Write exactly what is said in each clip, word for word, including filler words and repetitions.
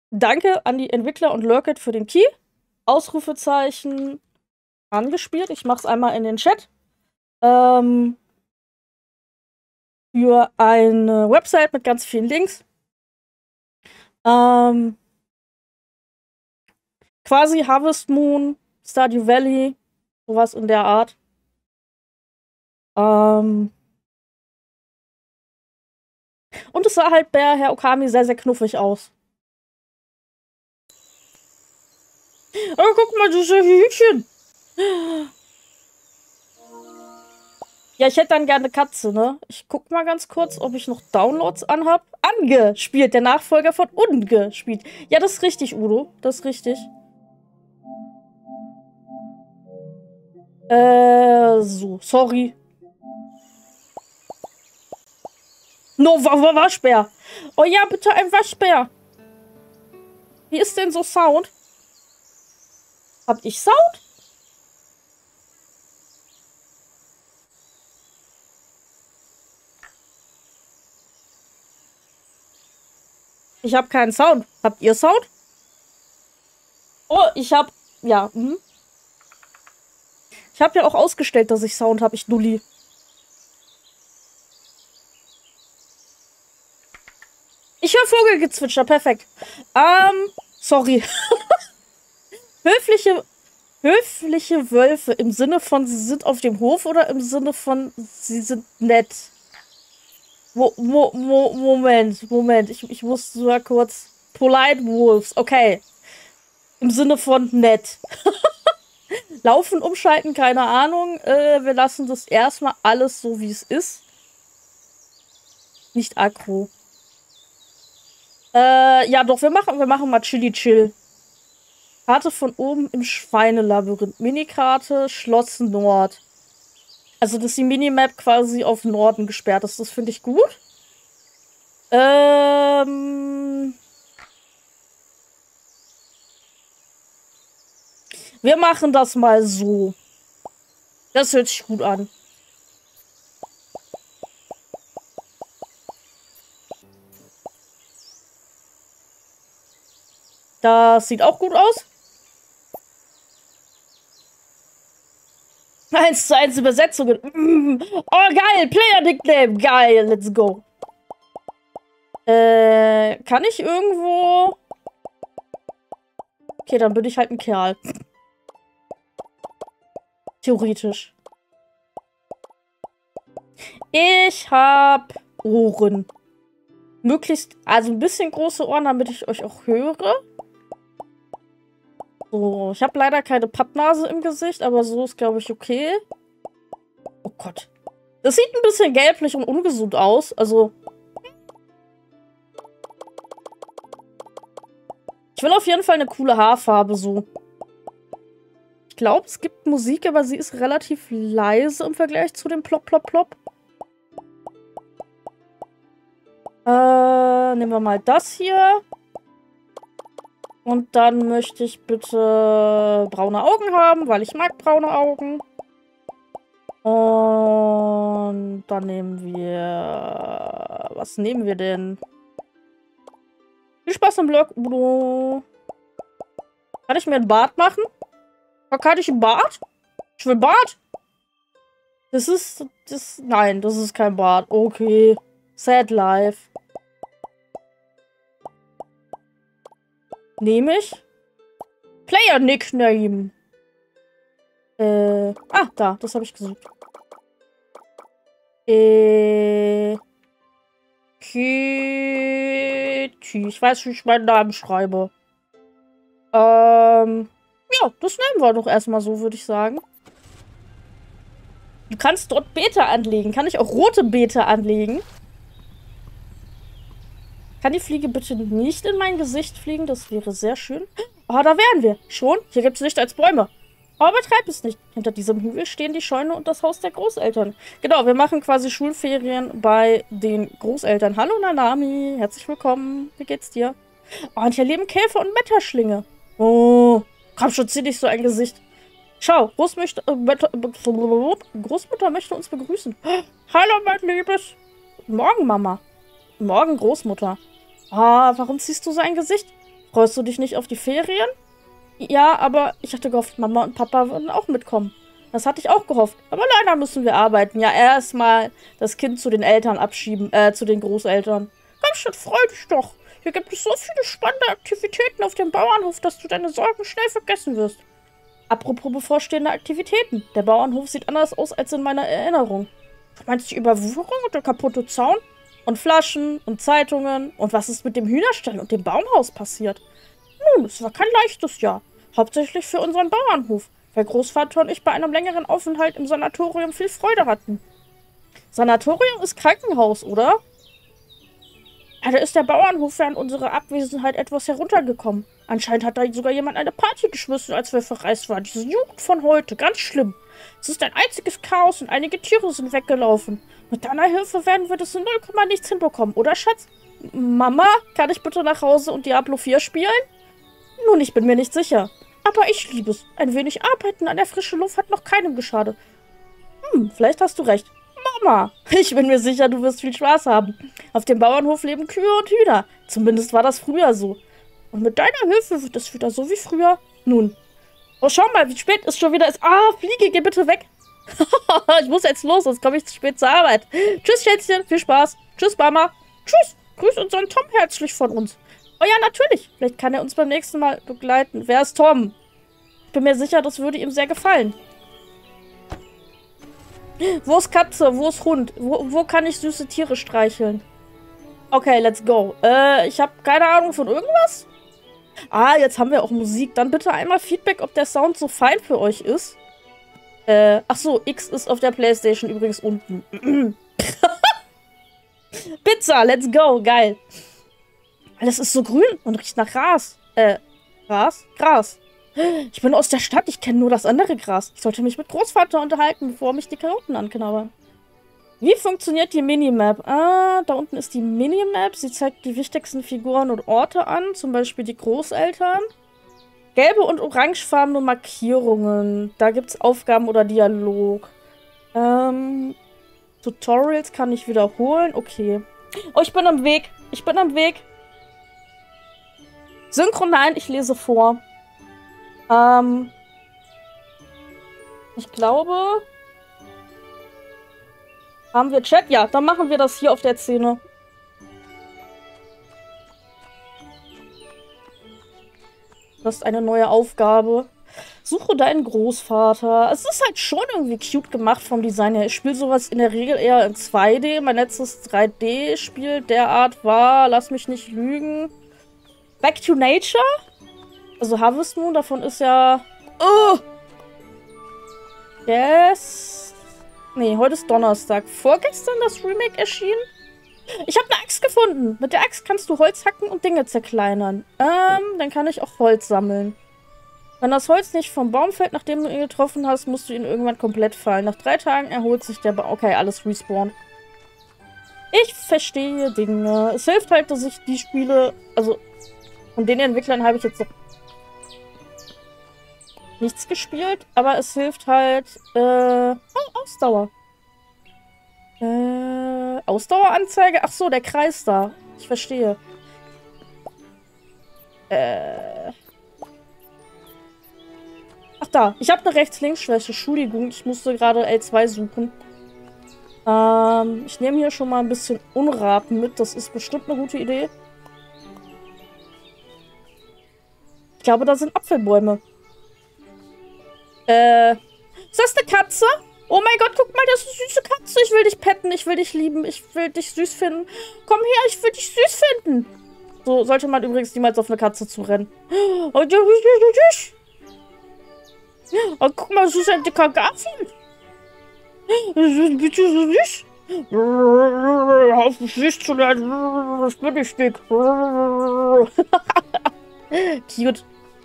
Danke an die Entwickler und Lurkit für den Key. Ausrufezeichen angespielt. Ich mach's einmal in den Chat. Ähm, für eine Website mit ganz vielen Links. Ähm, quasi Harvest Moon, Stardew Valley, sowas in der Art. Ähm, und es sah halt bei Herr Okami sehr, sehr knuffig aus. Oh, guck mal, diese Hühnchen. Ja, ich hätte dann gerne eine Katze, ne? Ich guck mal ganz kurz, ob ich noch Downloads anhab. Angespielt, der Nachfolger von ungespielt. Ja, das ist richtig, Udo. Das ist richtig. Äh, so, sorry. No, Waschbär. Oh ja, bitte ein Waschbär. Wie ist denn so Sound? Hab ich Sound? Ich habe keinen Sound. Habt ihr Sound? Oh, ich hab... Ja, hm. Ich habe ja auch ausgestellt, dass ich Sound habe, ich Dulli. Ich höre Vogelgezwitscher, perfekt. Ähm, sorry. Höfliche... Höfliche Wölfe im Sinne von, sie sind auf dem Hof oder im Sinne von, sie sind nett? Mo Mo Mo Moment, Moment. Ich, ich muss nur kurz. Polite Wolves, okay. Im Sinne von nett. Laufen, umschalten, keine Ahnung. Äh, wir lassen das erstmal alles so, wie es ist. Nicht aggro. Äh, ja doch, wir machen, wir machen mal Chili Chill. Karte von oben im Schweinelabyrinth. Minikarte, Schloss Nord. Also, dass die Minimap quasi auf Norden gesperrt ist. Das finde ich gut. Ähm... Wir machen das mal so. Das hört sich gut an. Das sieht auch gut aus. Eins zu eins Übersetzungen. Mm. Oh, geil. Player-Nickname. Geil. Let's go. Äh, kann ich irgendwo... Okay, dann bin ich halt ein Kerl. Theoretisch. Ich hab Ohren. Möglichst, also ein bisschen große Ohren, damit ich euch auch höre. So, ich habe leider keine Pappnase im Gesicht, aber so ist, glaube ich, okay. Oh Gott. Das sieht ein bisschen gelblich und ungesund aus. Also... Ich will auf jeden Fall eine coole Haarfarbe, so. Ich glaube, es gibt Musik, aber sie ist relativ leise im Vergleich zu dem Plop, Plop, Plop. Äh, nehmen wir mal das hier. Und dann möchte ich bitte braune Augen haben, weil ich mag braune Augen. Und dann nehmen wir... Was nehmen wir denn? Viel Spaß im Blog, Udo. Kann ich mir einen Bart machen? Kann ich einen Bart? Ich will Bart. Das ist... Das, nein, das ist kein Bart. Okay. Sad life. Nehme ich. Player Nickname. Äh. Ah, da. Das habe ich gesucht. Äh. Kitty. Ich weiß, wie ich meinen Namen schreibe. Ähm. Ja, das nehmen wir doch erstmal so, würde ich sagen. Du kannst dort Beete anlegen. Kann ich auch rote Beete anlegen? Kann die Fliege bitte nicht in mein Gesicht fliegen? Das wäre sehr schön. Oh, da wären wir. Schon? Hier gibt es Licht als Bäume. Aber betreib es nicht. Hinter diesem Hügel stehen die Scheune und das Haus der Großeltern. Genau, wir machen quasi Schulferien bei den Großeltern. Hallo Nanami, herzlich willkommen. Wie geht's dir? Oh, und hier leben Käfer und Metterschlinge. Oh, komm schon, zieh dich so ein Gesicht. Schau, Großmöchte, äh, Meta, Großmutter möchte uns begrüßen. Hallo, mein Liebes. Guten Morgen, Mama. Guten Morgen, Großmutter. Ah, warum ziehst du so ein Gesicht? Freust du dich nicht auf die Ferien? Ja, aber ich hatte gehofft, Mama und Papa würden auch mitkommen. Das hatte ich auch gehofft. Aber leider müssen wir arbeiten. Ja, erstmal das Kind zu den Eltern abschieben, äh, zu den Großeltern. Komm schon, freu dich doch. Hier gibt es so viele spannende Aktivitäten auf dem Bauernhof, dass du deine Sorgen schnell vergessen wirst. Apropos bevorstehende Aktivitäten. Der Bauernhof sieht anders aus als in meiner Erinnerung. Du meinst die Überwucherung und der kaputte Zaun? Und Flaschen und Zeitungen? Und was ist mit dem Hühnerstall und dem Baumhaus passiert? Nun, es war kein leichtes Jahr. Hauptsächlich für unseren Bauernhof, weil Großvater und ich bei einem längeren Aufenthalt im Sanatorium viel Freude hatten. Sanatorium ist Krankenhaus, oder? Ja, da ist der Bauernhof während unserer Abwesenheit etwas heruntergekommen. Anscheinend hat da sogar jemand eine Party geschmissen, als wir verreist waren. Diese Jugend von heute, ganz schlimm. Es ist ein einziges Chaos und einige Tiere sind weggelaufen. Mit deiner Hilfe werden wir das in null Komma nichts hinbekommen, oder Schatz? Mama, kann ich bitte nach Hause und Diablo vier spielen? Nun, ich bin mir nicht sicher. Aber ich liebe es. Ein wenig Arbeiten an der frischen Luft hat noch keinem geschadet. Hm, vielleicht hast du recht. Mama, ich bin mir sicher, du wirst viel Spaß haben. Auf dem Bauernhof leben Kühe und Hühner. Zumindest war das früher so. Und mit deiner Hilfe wird es wieder so wie früher. Nun. Oh, schau mal, wie spät es schon wieder ist. Ah, Fliege, geh bitte weg. Ich muss jetzt los, sonst komme ich zu spät zur Arbeit. Tschüss, Schätzchen, viel Spaß. Tschüss, Mama. Tschüss, grüß unseren Tom herzlich von uns. Oh ja, natürlich. Vielleicht kann er uns beim nächsten Mal begleiten. Wer ist Tom? Ich bin mir sicher, das würde ihm sehr gefallen. Wo ist Katze? Wo ist Hund? Wo, wo kann ich süße Tiere streicheln? Okay, let's go. Äh, ich habe keine Ahnung von irgendwas. Ah, jetzt haben wir auch Musik. Dann bitte einmal Feedback, ob der Sound so fein für euch ist. Äh, ach so, X ist auf der PlayStation übrigens unten. Pizza, let's go. Geil. Alles ist so grün und riecht nach Gras. Äh, Gras? Gras. Ich bin aus der Stadt, ich kenne nur das andere Gras. Ich sollte mich mit Großvater unterhalten, bevor mich die Karotten anknabbern. Wie funktioniert die Minimap? Ah, da unten ist die Minimap. Sie zeigt die wichtigsten Figuren und Orte an, zum Beispiel die Großeltern. Gelbe und orangefarbene Markierungen. Da gibt es Aufgaben oder Dialog. Ähm, Tutorials kann ich wiederholen. Okay. Oh, ich bin am Weg. Ich bin am Weg. Synchro, nein, ich lese vor. Ähm, ich glaube... Haben wir Chat? Ja, dann machen wir das hier auf der Szene. Das ist eine neue Aufgabe. Suche deinen Großvater. Es ist halt schon irgendwie cute gemacht vom Design her. Ich spiele sowas in der Regel eher in zwei D. Mein letztes drei D-Spiel derart war, lass mich nicht lügen, Back to Nature. Also Harvest Moon, davon ist ja... Oh! Yes. Nee, heute ist Donnerstag. Vorgestern das Remake erschienen? Ich habe eine Axt gefunden. Mit der Axt kannst du Holz hacken und Dinge zerkleinern. Ähm, dann kann ich auch Holz sammeln. Wenn das Holz nicht vom Baum fällt, nachdem du ihn getroffen hast, musst du ihn irgendwann komplett fallen. Nach drei Tagen erholt sich der Baum. Okay, alles respawn. Ich verstehe Dinge. Es hilft halt, dass ich die Spiele... Also, von den Entwicklern habe ich jetzt noch nichts gespielt, aber es hilft halt... Äh, oh, Ausdauer. Äh, Ausdaueranzeige? Ach so, der Kreis da. Ich verstehe. Äh... Ach da, ich habe eine Rechts-Links-Schwäche. Entschuldigung, ich musste gerade L zwei suchen. Ähm, ich nehme hier schon mal ein bisschen Unraten mit. Das ist bestimmt eine gute Idee. Ich glaube, da sind Apfelbäume. Äh, ist das eine Katze? Oh mein Gott, guck mal, das ist eine süße Katze. Ich will dich petten, ich will dich lieben, ich will dich süß finden. Komm her, ich will dich süß finden. So sollte man übrigens niemals auf eine Katze zurennen. Oh, du bist süß. Oh, guck mal, das ist ein dicker Garfield. Bitte so süß. Auf mich süß zu lernen. Ich bin nicht dick. Cute.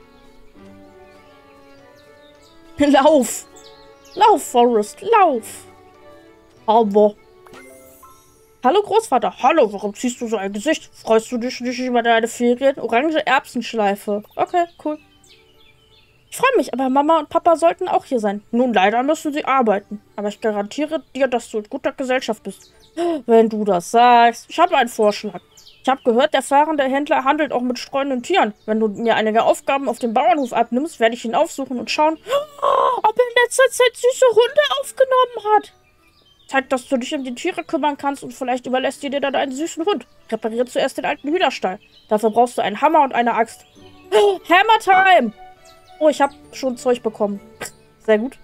Lauf. Lauf, Forrest, lauf. Aber. Hallo, Großvater. Hallo, warum ziehst du so ein Gesicht? Freust du dich nicht über deine Ferien? Orange Erbsenschleife. Okay, cool. Ich freue mich, aber Mama und Papa sollten auch hier sein. Nun, leider müssen sie arbeiten. Aber ich garantiere dir, dass du in guter Gesellschaft bist. Wenn du das sagst. Ich habe einen Vorschlag. Ich habe gehört, der fahrende Händler handelt auch mit streunenden Tieren. Wenn du mir einige Aufgaben auf dem Bauernhof abnimmst, werde ich ihn aufsuchen und schauen, ob er in letzter Zeit süße Hunde aufgenommen hat. Zeig, dass du dich um die Tiere kümmern kannst und vielleicht überlässt dir dann einen süßen Hund. Repariere zuerst den alten Hühnerstall. Dafür brauchst du einen Hammer und eine Axt. Hammer Time! Oh, ich habe schon Zeug bekommen. Sehr gut.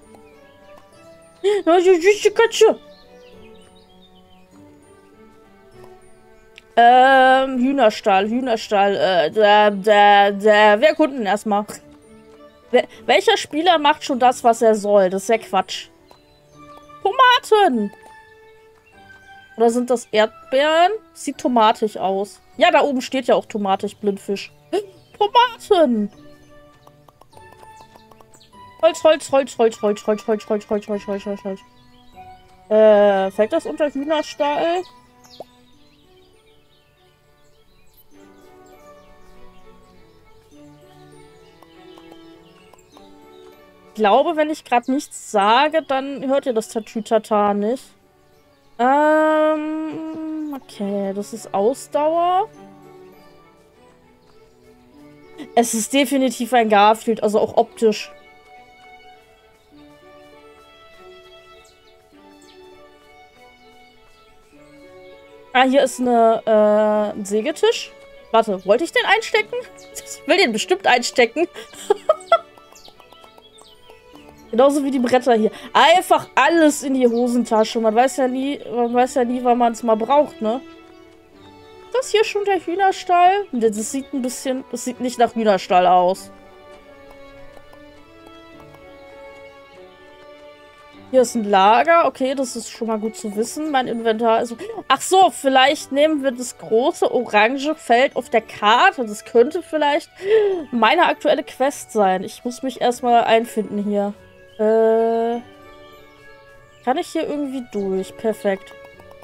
Na, die süße Katze. Ähm, Hühnerstall, Hühnerstall, äh, da, da, da. Wir erkunden erstmal. Wel welcher Spieler macht schon das, was er soll? Das ist ja Quatsch. Tomaten! Oder sind das Erdbeeren? Sieht tomatig aus. Ja, da oben steht ja auch tomatig, Blindfisch. Tomaten! Holz, Holz, Holz, Holz, Holz, Holz, Holz, Holz, Holz, Holz, Holz, Holz, Holz. Äh, fällt das unter Hühnerstall? Ich glaube, wenn ich gerade nichts sage, dann hört ihr das Tatütata nicht. Ähm, okay, das ist Ausdauer. Es ist definitiv ein Garfield, also auch optisch. Ah, hier ist eine, äh, ein Sägetisch. Warte, wollte ich den einstecken? Ich will den bestimmt einstecken. Genauso wie die Bretter hier. Einfach alles in die Hosentasche. Man weiß ja nie, man weiß ja nie, wann man es mal braucht, ne? Ist das hier schon der Hühnerstall? Das sieht ein bisschen, das sieht nicht nach Hühnerstall aus. Hier ist ein Lager. Okay, das ist schon mal gut zu wissen. Mein Inventar ist... Ach so, vielleicht nehmen wir das große orange Feld auf der Karte. Das könnte vielleicht meine aktuelle Quest sein. Ich muss mich erstmal einfinden hier. Äh... Kann ich hier irgendwie durch? Perfekt.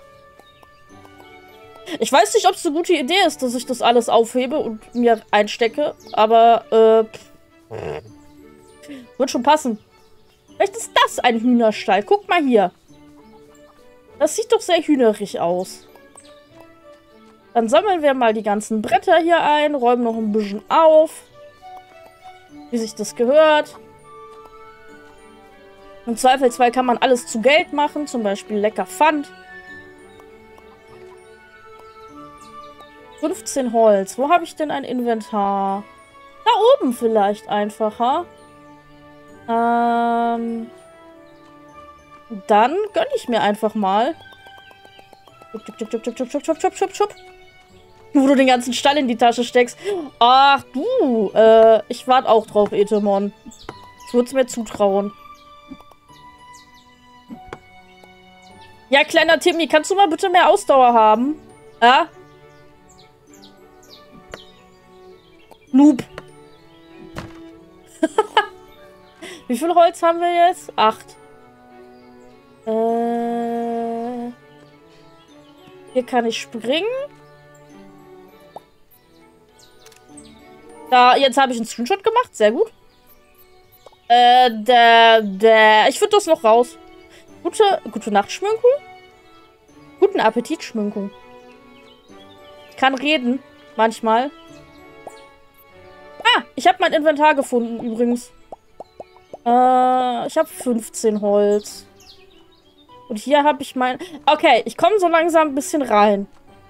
Ich weiß nicht, ob es eine gute Idee ist, dass ich das alles aufhebe und mir einstecke, aber, äh... wird schon passen. Vielleicht ist das ein Hühnerstall. Guck mal hier. Das sieht doch sehr hühnerig aus. Dann sammeln wir mal die ganzen Bretter hier ein, räumen noch ein bisschen auf. Wie sich das gehört. Im Zweifelsfall kann man alles zu Geld machen. Zum Beispiel lecker Pfand. fünfzehn Holz. Wo habe ich denn ein Inventar? Da oben vielleicht einfach, ha? Ähm, dann gönne ich mir einfach mal. Chup, chup, chup, chup, chup, chup, chup, chup, chup. Wo du den ganzen Stall in die Tasche steckst. Ach du, äh, ich warte auch drauf, Etemon. Ich würde es mir zutrauen. Ja, kleiner Timmy, kannst du mal bitte mehr Ausdauer haben? Ja? Noob. Wie viel Holz haben wir jetzt? Acht. Äh, hier kann ich springen. Da, jetzt habe ich einen Screenshot gemacht. Sehr gut. Äh, der, der. Ich würde das noch raus. Gute, gute Nachtschminkung. Guten Appetit, Schminkung. Ich kann reden. Manchmal. Ah, ich habe mein Inventar gefunden, übrigens. Äh, ich habe fünfzehn Holz. Und hier habe ich mein... Okay, ich komme so langsam ein bisschen rein.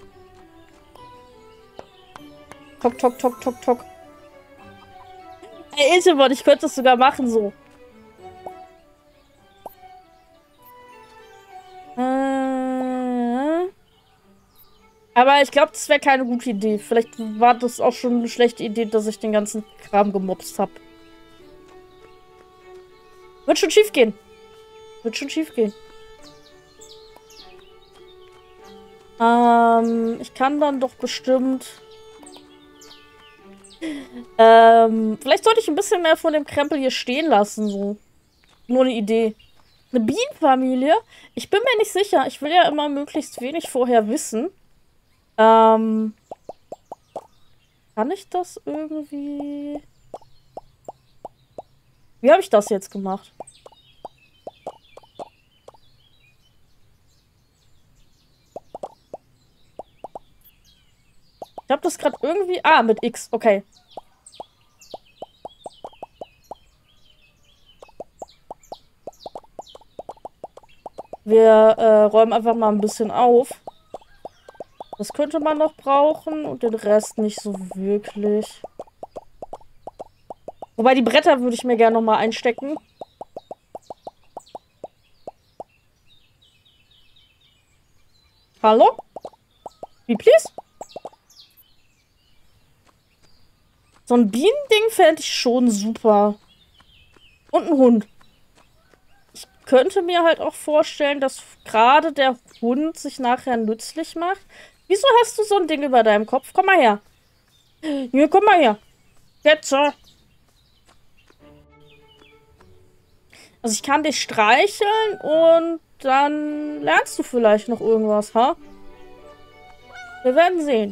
Tok, tok, tok, tok, tok. Ey, Iltebot, ich könnte das sogar machen, so. Äh... Aber ich glaube, das wäre keine gute Idee. Vielleicht war das auch schon eine schlechte Idee, dass ich den ganzen Kram gemobst habe. Wird schon schief gehen. Wird schon schief gehen. Ähm, ich kann dann doch bestimmt... Ähm, vielleicht sollte ich ein bisschen mehr von dem Krempel hier stehen lassen, so. Nur eine Idee. Eine Bienenfamilie? Ich bin mir nicht sicher. Ich will ja immer möglichst wenig vorher wissen. Ähm, kann ich das irgendwie... Wie habe ich das jetzt gemacht? Ich habe das gerade irgendwie... Ah, mit X. Okay. Wir äh, räumen einfach mal ein bisschen auf. Das könnte man noch brauchen und den Rest nicht so wirklich. Wobei die Bretter würde ich mir gerne noch mal einstecken. Hallo? Wie, please? So ein Bienending fände ich schon super. Und ein Hund. Ich könnte mir halt auch vorstellen, dass gerade der Hund sich nachher nützlich macht. Wieso hast du so ein Ding über deinem Kopf? Komm mal her. Hier, komm mal her. Jetzt. So. Also ich kann dich streicheln und dann lernst du vielleicht noch irgendwas, ha? Wir werden sehen.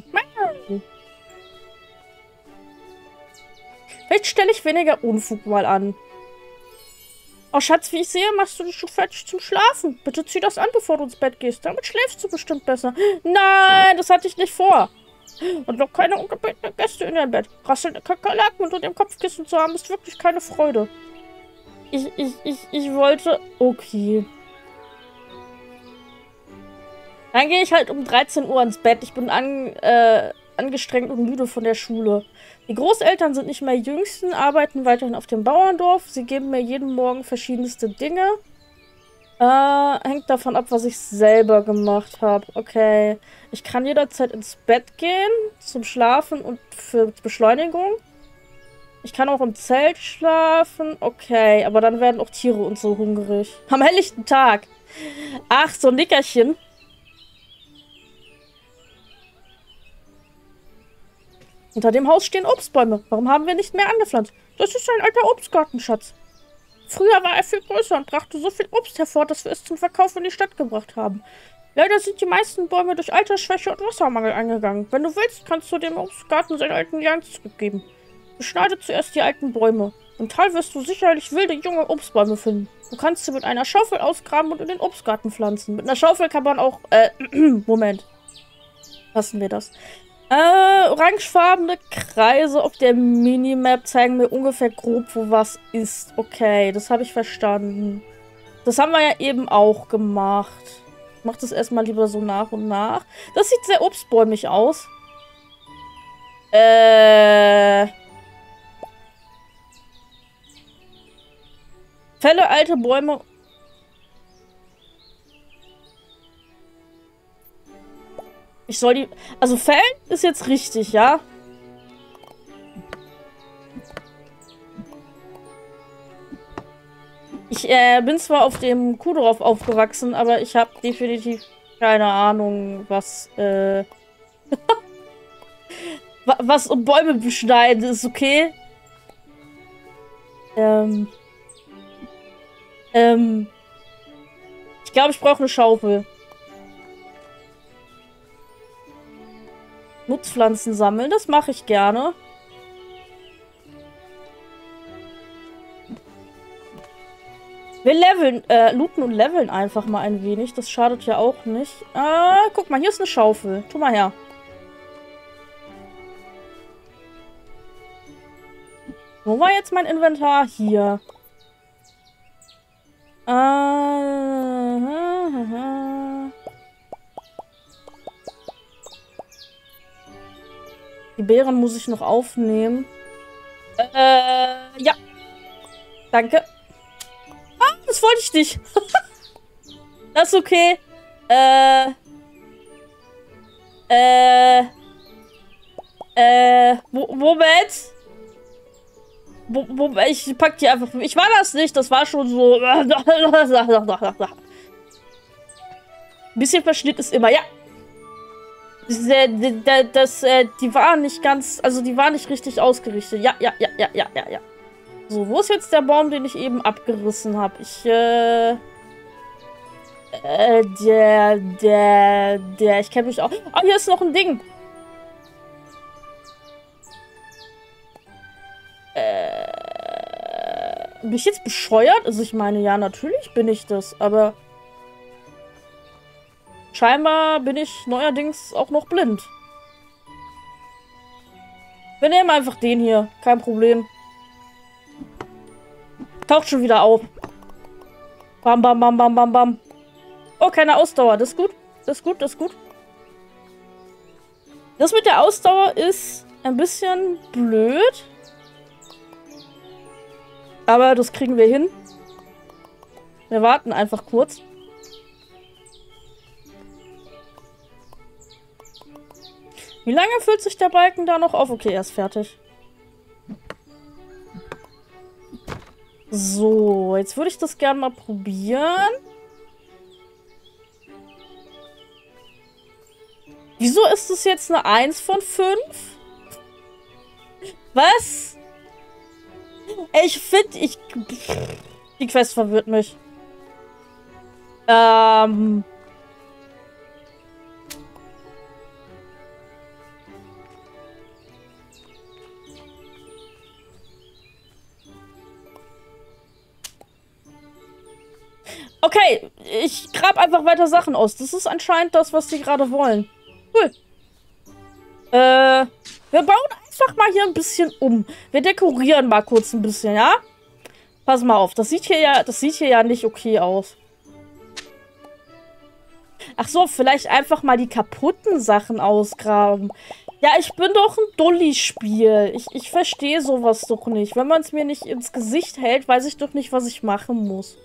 Vielleicht stelle ich weniger Unfug mal an. Oh, Schatz, wie ich sehe, machst du dich schon fertig zum Schlafen. Bitte zieh das an, bevor du ins Bett gehst. Damit schläfst du bestimmt besser. Nein, das hatte ich nicht vor. Und noch keine ungebetenen Gäste in dein Bett. Rasselnde Kakerlaken unter dem Kopfkissen zu haben, ist wirklich keine Freude. Ich, ich, ich, ich wollte... Okay. Dann gehe ich halt um dreizehn Uhr ins Bett. Ich bin an, äh, angestrengt und müde von der Schule. Die Großeltern sind nicht mehr Jüngsten, arbeiten weiterhin auf dem Bauerndorf. Sie geben mir jeden Morgen verschiedenste Dinge. Äh, hängt davon ab, was ich selber gemacht habe. Okay. Ich kann jederzeit ins Bett gehen, zum Schlafen und für Beschleunigung. Ich kann auch im Zelt schlafen. Okay, aber dann werden auch Tiere und so hungrig. Am helllichten Tag. Ach, so ein Nickerchen. Hinter dem Haus stehen Obstbäume. Warum haben wir nicht mehr angepflanzt? Das ist ein alter Obstgarten, Schatz. Früher war er viel größer und brachte so viel Obst hervor, dass wir es zum Verkauf in die Stadt gebracht haben. Leider sind die meisten Bäume durch Altersschwäche und Wassermangel eingegangen. Wenn du willst, kannst du dem Obstgarten seinen alten Glanz zurückgeben. Beschneide zuerst die alten Bäume. Im Tal wirst du sicherlich wilde, junge Obstbäume finden. Du kannst sie mit einer Schaufel ausgraben und in den Obstgarten pflanzen. Mit einer Schaufel kann man auch... Äh, Moment. Lassen wir das. Äh, orangefarbene Kreise auf der Minimap zeigen mir ungefähr grob, wo was ist. Okay, das habe ich verstanden. Das haben wir ja eben auch gemacht. Ich mache das erstmal lieber so nach und nach. Das sieht sehr obstbäumig aus. Äh... Fälle alte Bäume. Ich soll die... Also fällen ist jetzt richtig, ja? Ich äh, bin zwar auf dem Kuhdorf aufgewachsen, aber ich habe definitiv keine Ahnung, was... Äh was um Bäume beschneiden ist, okay? Ähm... Ähm... Ich glaube, ich brauche eine Schaufel. Nutzpflanzen sammeln, das mache ich gerne. Wir leveln, äh, looten und leveln einfach mal ein wenig. Das schadet ja auch nicht. Äh, guck mal, hier ist eine Schaufel. Tu mal her. Wo war jetzt mein Inventar? Hier. Äh, Die Beeren muss ich noch aufnehmen. Äh, ja. Danke. Ah, das wollte ich nicht. Das ist okay. Äh. Äh. Äh. Mo Moment. Mo Mo ich pack die einfach. Ich war das nicht. Das war schon so. Ein bisschen Verschnitt ist immer. Ja. Das, das, das, die waren nicht ganz, also die waren nicht richtig ausgerichtet. Ja, ja, ja, ja, ja, ja, ja. So, wo ist jetzt der Baum, den ich eben abgerissen habe? Ich, äh, äh, der, der, der, ich kenne mich auch. Ah, hier ist noch ein Ding. Äh, bin ich jetzt bescheuert? Also ich meine, ja, natürlich bin ich das, aber... Scheinbar bin ich neuerdings auch noch blind. Wir nehmen einfach den hier. Kein Problem. Taucht schon wieder auf. Bam, bam, bam, bam, bam, bam. Oh, keine Ausdauer. Das ist gut. Das ist gut, das ist gut. Das mit der Ausdauer ist ein bisschen blöd. Aber das kriegen wir hin. Wir warten einfach kurz. Wie lange füllt sich der Balken da noch auf? Okay, er ist fertig. So, jetzt würde ich das gerne mal probieren. Wieso ist es jetzt eine eins von fünf? Was? Ich finde, ich... Die Quest verwirrt mich. Ähm... Okay, ich grab einfach weiter Sachen aus. Das ist anscheinend das, was die gerade wollen. Cool. Äh, wir bauen einfach mal hier ein bisschen um. Wir dekorieren mal kurz ein bisschen, ja? Pass mal auf, das sieht hier ja, das sieht hier ja nicht okay aus. Ach so, vielleicht einfach mal die kaputten Sachen ausgraben. Ja, ich bin doch ein Dulli-Spiel. Ich, ich verstehe sowas doch nicht. Wenn man es mir nicht ins Gesicht hält, weiß ich doch nicht, was ich machen muss.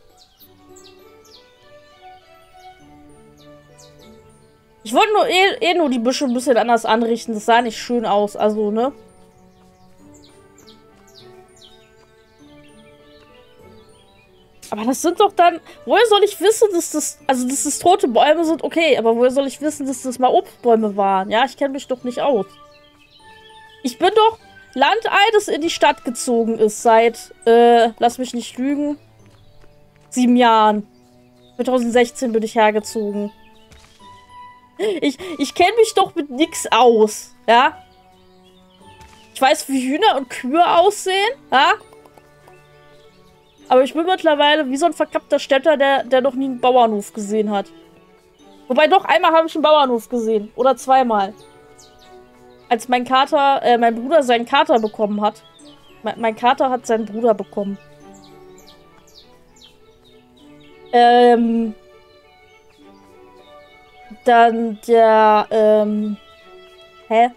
Ich wollte nur eh, eh nur die Büsche ein bisschen anders anrichten. Das sah nicht schön aus. Also, ne? Aber das sind doch dann... Woher soll ich wissen, dass das... Also, dass das tote Bäume sind, okay. Aber woher soll ich wissen, dass das mal Obstbäume waren? Ja, ich kenne mich doch nicht aus. Ich bin doch Landei, das in die Stadt gezogen ist seit... Äh, lass mich nicht lügen. Sieben Jahren. zwanzig sechzehn bin ich hergezogen. Ich, ich kenne mich doch mit nix aus, ja? Ich weiß, wie Hühner und Kühe aussehen, ja? Aber ich bin mittlerweile wie so ein verkappter Städter, der, der noch nie einen Bauernhof gesehen hat. Wobei doch, einmal habe ich einen Bauernhof gesehen. Oder zweimal. Als mein Kater, äh, mein Bruder seinen Kater bekommen hat. Mein, mein Kater hat seinen Bruder bekommen. Ähm... Dann der, ähm... Hä?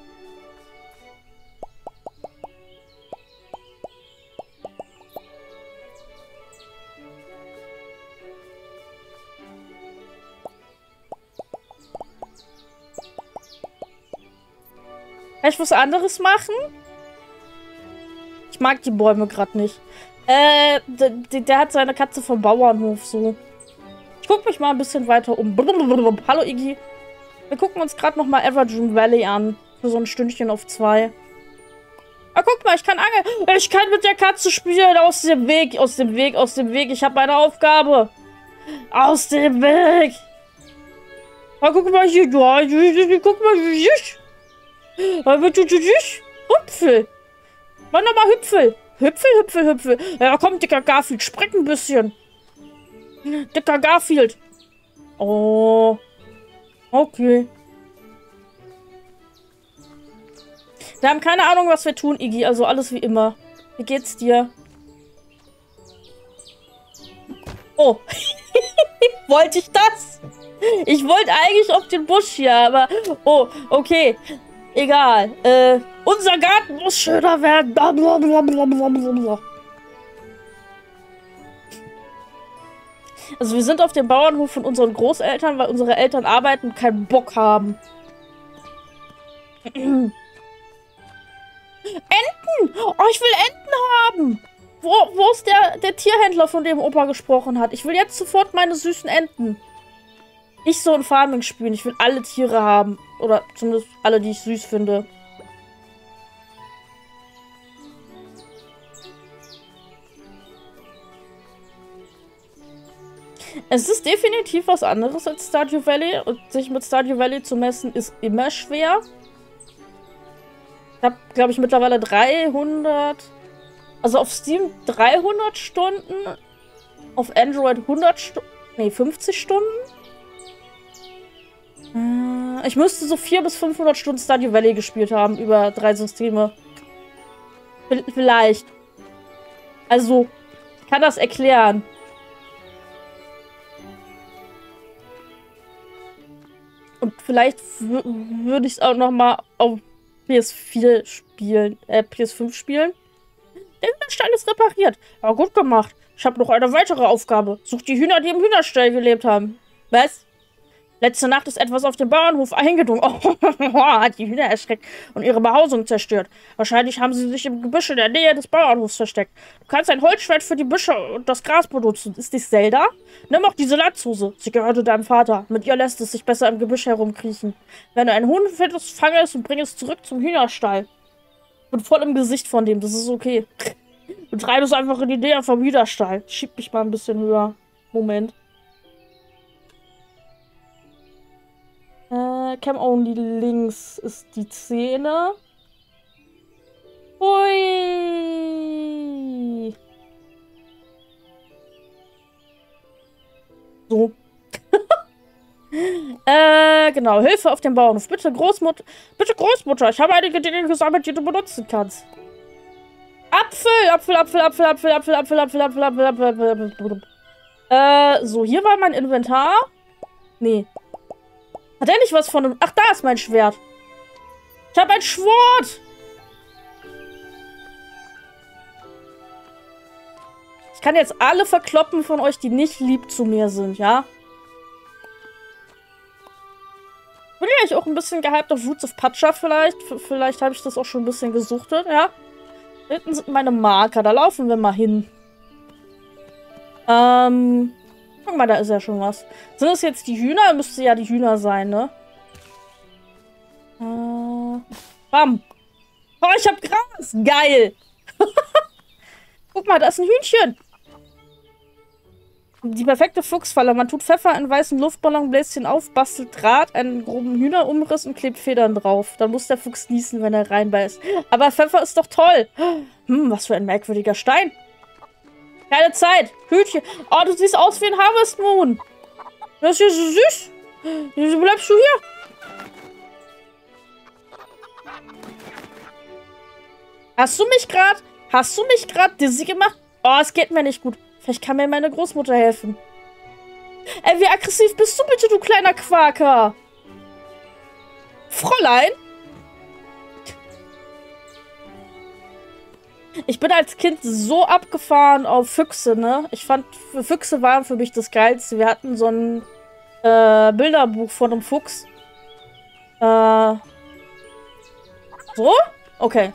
Kann ich was anderes machen? Ich mag die Bäume gerade nicht. Äh, der, der hat seine Katze vom Bauernhof so. Ich guck mich mal ein bisschen weiter um. Hallo, Iggy. Wir gucken uns gerade noch mal Evergreen Valley an. Für so ein Stündchen auf zwei. Ah, guck mal, ich kann angeln. Ich kann mit der Katze spielen. Aus dem Weg, aus dem Weg, aus dem Weg. Ich habe meine Aufgabe. Aus dem Weg. Ah, guck mal hier. Guck mal hier. Hüpfel. Mach nochmal Hüpfel. Hüpfel, Hüpfel, Hüpfel. Ja, komm, dicker Garfield. Spreck ein bisschen. Dicker Garfield. Oh. Okay. Wir haben keine Ahnung, was wir tun, Iggy. Also alles wie immer. Wie geht's dir? Oh. Wollte ich das? Ich wollte eigentlich auf den Busch hier, aber... Oh, okay. Egal. Äh, unser Garten muss schöner werden. Blablabla. Also wir sind auf dem Bauernhof von unseren Großeltern, weil unsere Eltern arbeiten und keinen Bock haben. Enten! Oh, ich will Enten haben! Wo, wo ist der, der Tierhändler, von dem Opa gesprochen hat? Ich will jetzt sofort meine süßen Enten. Nicht so ein Farming spielen. Ich will alle Tiere haben. Oder zumindest alle, die ich süß finde. Es ist definitiv was anderes als Stardew Valley. Und sich mit Stardew Valley zu messen, ist immer schwer. Ich habe, glaube ich, mittlerweile dreihundert... Also auf Steam dreihundert Stunden. Auf Android hundert Stunden. Nee, fünfzig Stunden. Äh, ich müsste so vierhundert bis fünfhundert Stunden Stardew Valley gespielt haben über drei Systeme. V vielleicht. Also, ich kann das erklären. Und vielleicht würde ich es auch noch mal auf P S vier spielen, äh, P S fünf spielen. Der Hühnerstall ist repariert. Ja, gut gemacht. Ich habe noch eine weitere Aufgabe. Such die Hühner, die im Hühnerstall gelebt haben. Was? Letzte Nacht ist etwas auf dem Bauernhof eingedrungen. Oh, hat die Hühner erschreckt und ihre Behausung zerstört. Wahrscheinlich haben sie sich im Gebüsch in der Nähe des Bauernhofs versteckt. Du kannst ein Holzschwert für die Büsche und das Gras benutzen. Ist dies Zelda? Nimm auch diese Latzhose. Sie gehörte deinem Vater. Mit ihr lässt es sich besser im Gebüsch herumkriechen. Wenn du einen Huhn findest, fange es und bring es zurück zum Hühnerstall. Ich bin voll im Gesicht von dem. Das ist okay. Du treibst einfach in die Nähe vom Hühnerstall. Schieb mich mal ein bisschen höher. Moment. Äh, Cam Only links ist die Szene. Hui. So. äh, genau. Hilfe auf dem Bauernhof. Bitte Großmutter. Bitte Großmutter. Ich habe einige Dinge gesammelt, die du benutzen kannst. Apfel, Apfel, Apfel, Apfel, Apfel, Apfel, Apfel, Apfel, Apfel, Apfel, Apfel, Apfel, Apfel. Äh, so, hier war mein Inventar. Nee. Hat er nicht was von einem... Ach, da ist mein Schwert. Ich habe ein Schwert. Ich kann jetzt alle verkloppen von euch, die nicht lieb zu mir sind, ja? Bin ja ich auch ein bisschen gehypt auf Roots of Pacha vielleicht. V vielleicht habe ich das auch schon ein bisschen gesuchtet, ja? Da hinten sind meine Marker. Da laufen wir mal hin. Ähm... Guck mal, da ist ja schon was. Sind das jetzt die Hühner? Müsste ja die Hühner sein, ne? Äh, bam. Oh, ich hab Gras. Geil. Guck mal, da ist ein Hühnchen. Die perfekte Fuchsfalle. Man tut Pfeffer in weißen Luftballonbläschen auf, bastelt Draht, einen groben Hühnerumriss und klebt Federn drauf. Dann muss der Fuchs niesen, wenn er reinbeißt. Aber Pfeffer ist doch toll. Hm, was für ein merkwürdiger Stein. Keine Zeit. Hütchen. Oh, du siehst aus wie ein Harvest Moon. Das ist ja so süß. Wieso bleibst du hier? Hast du mich gerade, hast du mich gerade dizzy gemacht? Oh, es geht mir nicht gut. Vielleicht kann mir meine Großmutter helfen. Ey, wie aggressiv bist du bitte, du kleiner Quaker? Fräulein? Ich bin als Kind so abgefahren auf Füchse, ne? Ich fand, Füchse waren für mich das Geilste. Wir hatten so ein äh, Bilderbuch von einem Fuchs. Äh. So? Okay.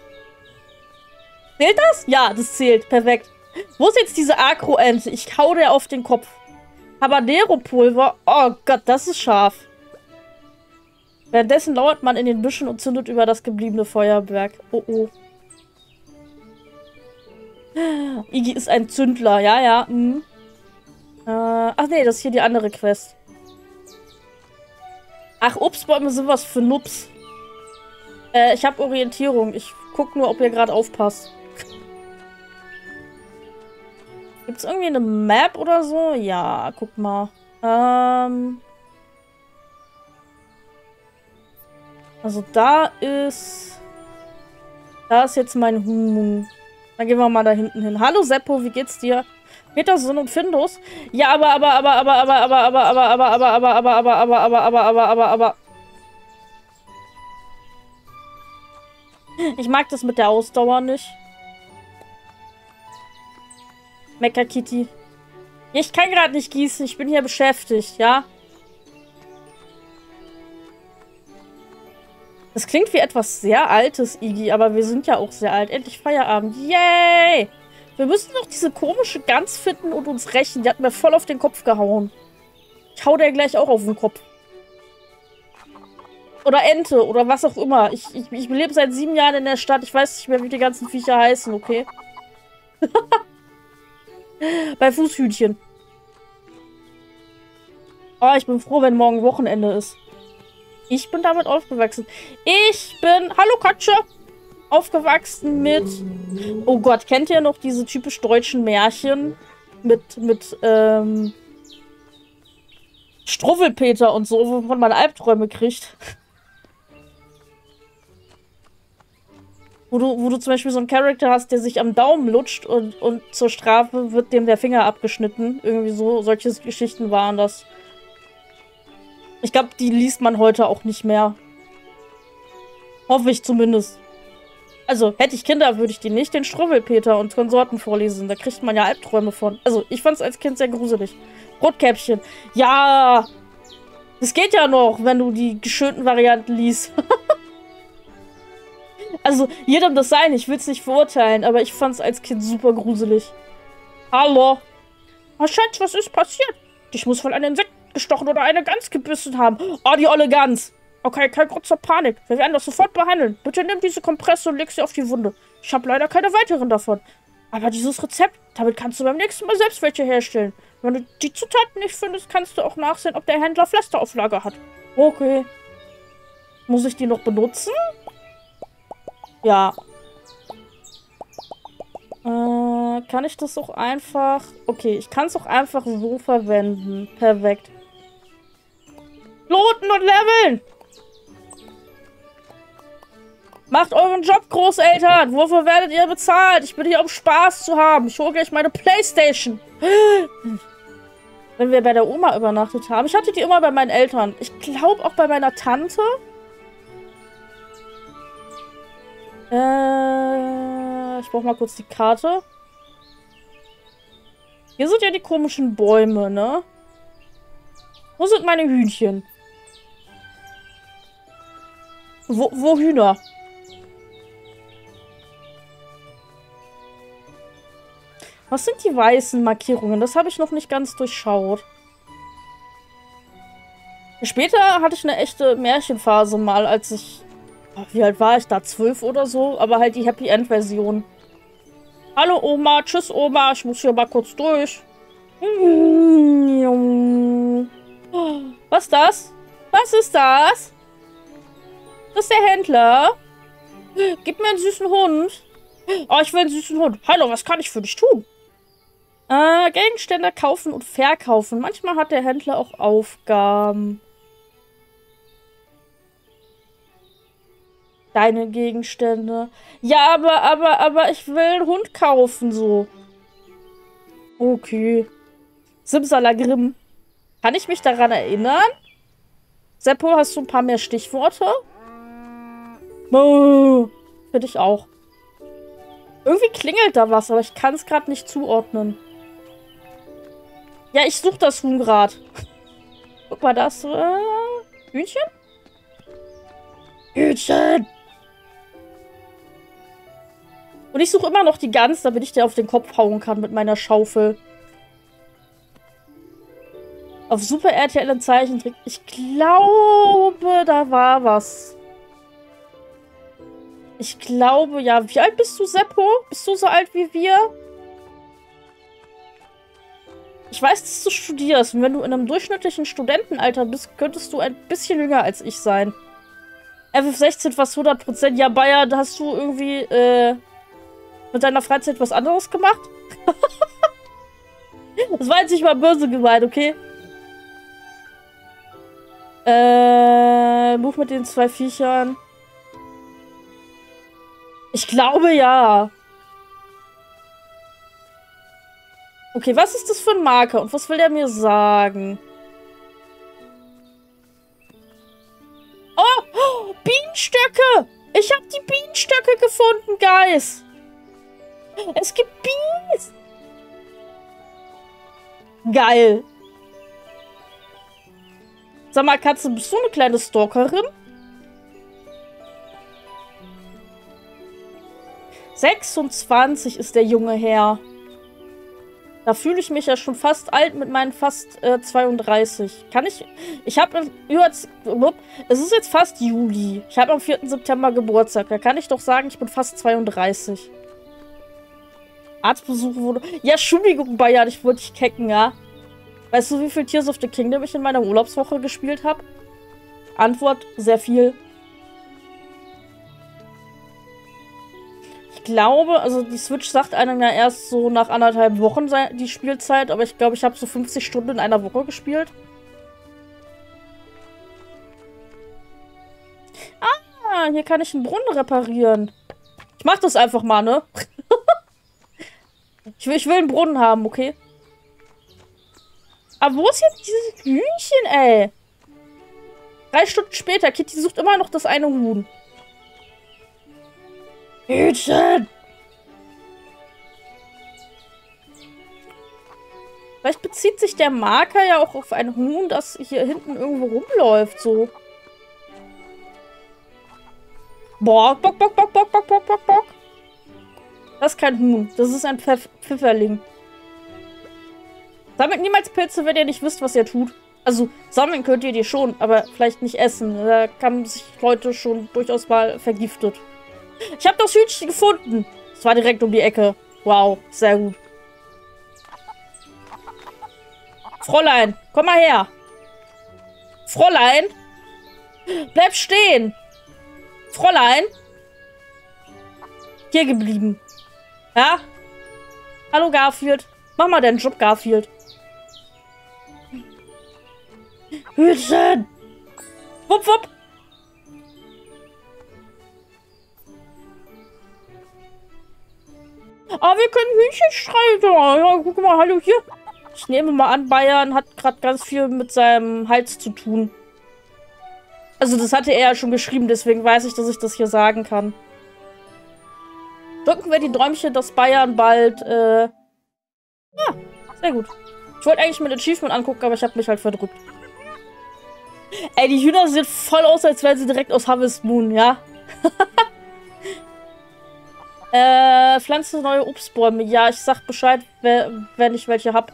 Zählt das? Ja, das zählt. Perfekt. Wo ist jetzt diese Agro-Ente? Ich hau der auf den Kopf. Habanero-Pulver. Oh Gott, das ist scharf. Währenddessen lauert man in den Büschen und zündet über das gebliebene Feuerwerk. Oh oh. Iggy ist ein Zündler, ja, ja. Mhm. Äh, ach nee, das ist hier die andere Quest. Ach, Obstbäume sind was für Nubs. Äh, ich habe Orientierung. Ich guck nur, ob ihr gerade aufpasst. Gibt's irgendwie eine Map oder so? Ja, guck mal. Ähm. Also da ist... Da ist jetzt mein Huhn. Dann gehen wir mal da hinten hin. Hallo Seppo, wie geht's dir? Peterson und Findus? Ja, aber, aber, aber, aber, aber, aber, aber, aber, aber, aber, aber, aber, aber, aber, aber, aber, aber, aber, aber. Ich mag das mit der Ausdauer nicht. Mecker Kitty. Ich kann gerade nicht gießen, ich bin hier beschäftigt, ja? Das klingt wie etwas sehr Altes, Iggy, aber wir sind ja auch sehr alt. Endlich Feierabend. Yay! Wir müssen noch diese komische Gans finden und uns rächen. Die hat mir voll auf den Kopf gehauen. Ich hau der gleich auch auf den Kopf. Oder Ente oder was auch immer. Ich, ich, ich lebe seit sieben Jahren in der Stadt. Ich weiß nicht mehr, wie die ganzen Viecher heißen, okay? Bei Fußhühnchen. Oh, ich bin froh, wenn morgen Wochenende ist. Ich bin damit aufgewachsen. Ich bin, hallo Katze, aufgewachsen mit, oh Gott, kennt ihr noch diese typisch deutschen Märchen mit, mit, ähm, Struwwelpeter und so, wovon man Albträume kriegt. Wo du, wo du zum Beispiel so einen Charakter hast, der sich am Daumen lutscht und, und zur Strafe wird dem der Finger abgeschnitten. Irgendwie so, solche Geschichten waren das. Ich glaube, die liest man heute auch nicht mehr. Hoffe ich zumindest. Also, hätte ich Kinder, würde ich die nicht den Struwwelpeter und Konsorten vorlesen. Da kriegt man ja Albträume von. Also, ich fand es als Kind sehr gruselig. Rotkäppchen. Ja! Das geht ja noch, wenn du die geschönten Varianten liest. Also, jedem das sein, ich will es nicht verurteilen, aber ich fand es als Kind super gruselig. Hallo? Oh, Schatz, was ist passiert? Dich muss wohl ein Insekt gestochen oder eine Gans gebissen haben. Oh, die olle Gans. Okay, kein Grund zur Panik. Wir werden das sofort behandeln. Bitte nimm diese Kompresse und leg sie auf die Wunde. Ich habe leider keine weiteren davon. Aber dieses Rezept, damit kannst du beim nächsten Mal selbst welche herstellen. Wenn du die Zutaten nicht findest, kannst du auch nachsehen, ob der Händler Pflaster auf Lager hat. Okay. Muss ich die noch benutzen? Ja. Äh, kann ich das auch einfach... Okay, ich kann es auch einfach so verwenden. Perfekt. Loten und leveln! Macht euren Job, Großeltern! Wofür werdet ihr bezahlt? Ich bin hier, um Spaß zu haben. Ich hole gleich meine Playstation. Wenn wir bei der Oma übernachtet haben. Ich hatte die immer bei meinen Eltern. Ich glaube auch bei meiner Tante. Äh, ich brauche mal kurz die Karte. Hier sind ja die komischen Bäume, ne? Wo sind meine Hühnchen? Wo, wo Hühner? Was sind die weißen Markierungen? Das habe ich noch nicht ganz durchschaut. Später hatte ich eine echte Märchenphase mal, als ich... Wie alt war ich da? Zwölf oder so? Aber halt die Happy End Version. Hallo Oma, tschüss Oma, ich muss hier mal kurz durch. Was ist das? Was ist das? Das ist der Händler. Gib mir einen süßen Hund. Oh, ich will einen süßen Hund. Hallo, was kann ich für dich tun? Äh, Gegenstände kaufen und verkaufen. Manchmal hat der Händler auch Aufgaben. Deine Gegenstände. Ja, aber, aber, aber ich will einen Hund kaufen, so. Okay. Simsalagrim. Kann ich mich daran erinnern? Seppo, hast du ein paar mehr Stichworte? Oh, für dich auch. Irgendwie klingelt da was, aber ich kann es gerade nicht zuordnen. Ja, ich suche das Huhn gerade. Guck mal, das. Äh, Hühnchen? Hühnchen! Und ich suche immer noch die Gans, damit ich dir auf den Kopf hauen kann mit meiner Schaufel. Auf Super R T L ein Zeichentrick. Ich glaube, da war was. Ich glaube, ja. Wie alt bist du, Seppo? Bist du so alt wie wir? Ich weiß, dass du studierst. Und wenn du in einem durchschnittlichen Studentenalter bist, könntest du ein bisschen jünger als ich sein. F F sechzehn fast hundert Prozent. Ja, Bayer, da hast du irgendwie äh, mit deiner Freizeit was anderes gemacht? Das war jetzt nicht mal böse gemeint, okay? Äh, Buch mit den zwei Viechern. Ich glaube, ja. Okay, was ist das für ein Marker? Und was will der mir sagen? Oh, oh Bienenstöcke! Ich habe die Bienenstöcke gefunden, Guys. Es gibt Bienen. Geil. Sag mal, Katze, bist du eine kleine Stalkerin? sechsundzwanzig ist der junge Herr. Da fühle ich mich ja schon fast alt mit meinen fast äh, zweiunddreißig. Kann ich... Ich habe... Es ist jetzt fast Juli. Ich habe am vierten September Geburtstag. Da kann ich doch sagen, ich bin fast zweiunddreißig. Arztbesuch wurde... Ja, Entschuldigung, Bayern, ich wollte dich kecken, ja? Weißt du, wie viel Tears of the Kingdom ich in meiner Urlaubswoche gespielt habe? Antwort, sehr viel. Ich glaube, also die Switch sagt einem ja erst so nach anderthalb Wochen die Spielzeit, aber ich glaube, ich habe so fünfzig Stunden in einer Woche gespielt. mal, hier kann ich einen Brunnen reparieren. Ich mach das einfach mal, ne? ich, will, ich will einen Brunnen haben, okay? Aber wo ist jetzt dieses Hühnchen, ey? Drei Stunden später, Kitty sucht immer noch das eine Huhn. Hühnchen! Vielleicht bezieht sich der Marker ja auch auf ein Huhn, das hier hinten irgendwo rumläuft, so. Bock, bock, bock, bock, bock, bock, bock, bock, bock. Das ist kein Huhn. Das ist ein Pfeff Pfifferling. Sammelt niemals Pilze, wenn ihr nicht wisst, was ihr tut. Also, sammeln könnt ihr die schon, aber vielleicht nicht essen. Da haben sich Leute schon durchaus mal vergiftet. Ich habe das Hühnchen gefunden. Es war direkt um die Ecke. Wow, sehr gut. Fräulein, komm mal her. Fräulein, bleib stehen. Fräulein. Hier geblieben. Ja? Hallo, Garfield. Mach mal deinen Job, Garfield. Hühnchen. Wupp, wupp. Ah, wir können Hühnchen streiten. Ja, guck mal, hallo hier. Ich nehme mal an, Bayern hat gerade ganz viel mit seinem Hals zu tun. Also das hatte er ja schon geschrieben, deswegen weiß ich, dass ich das hier sagen kann. Drücken wir die Däumchen, dass Bayern bald, äh... Ja, sehr gut. Ich wollte eigentlich mit Achievement angucken, aber ich habe mich halt verdrückt. Ey, die Hühner sehen voll aus, als wären sie direkt aus Harvest Moon, ja? äh, pflanze neue Obstbäume. Ja, ich sag Bescheid, wenn ich welche hab.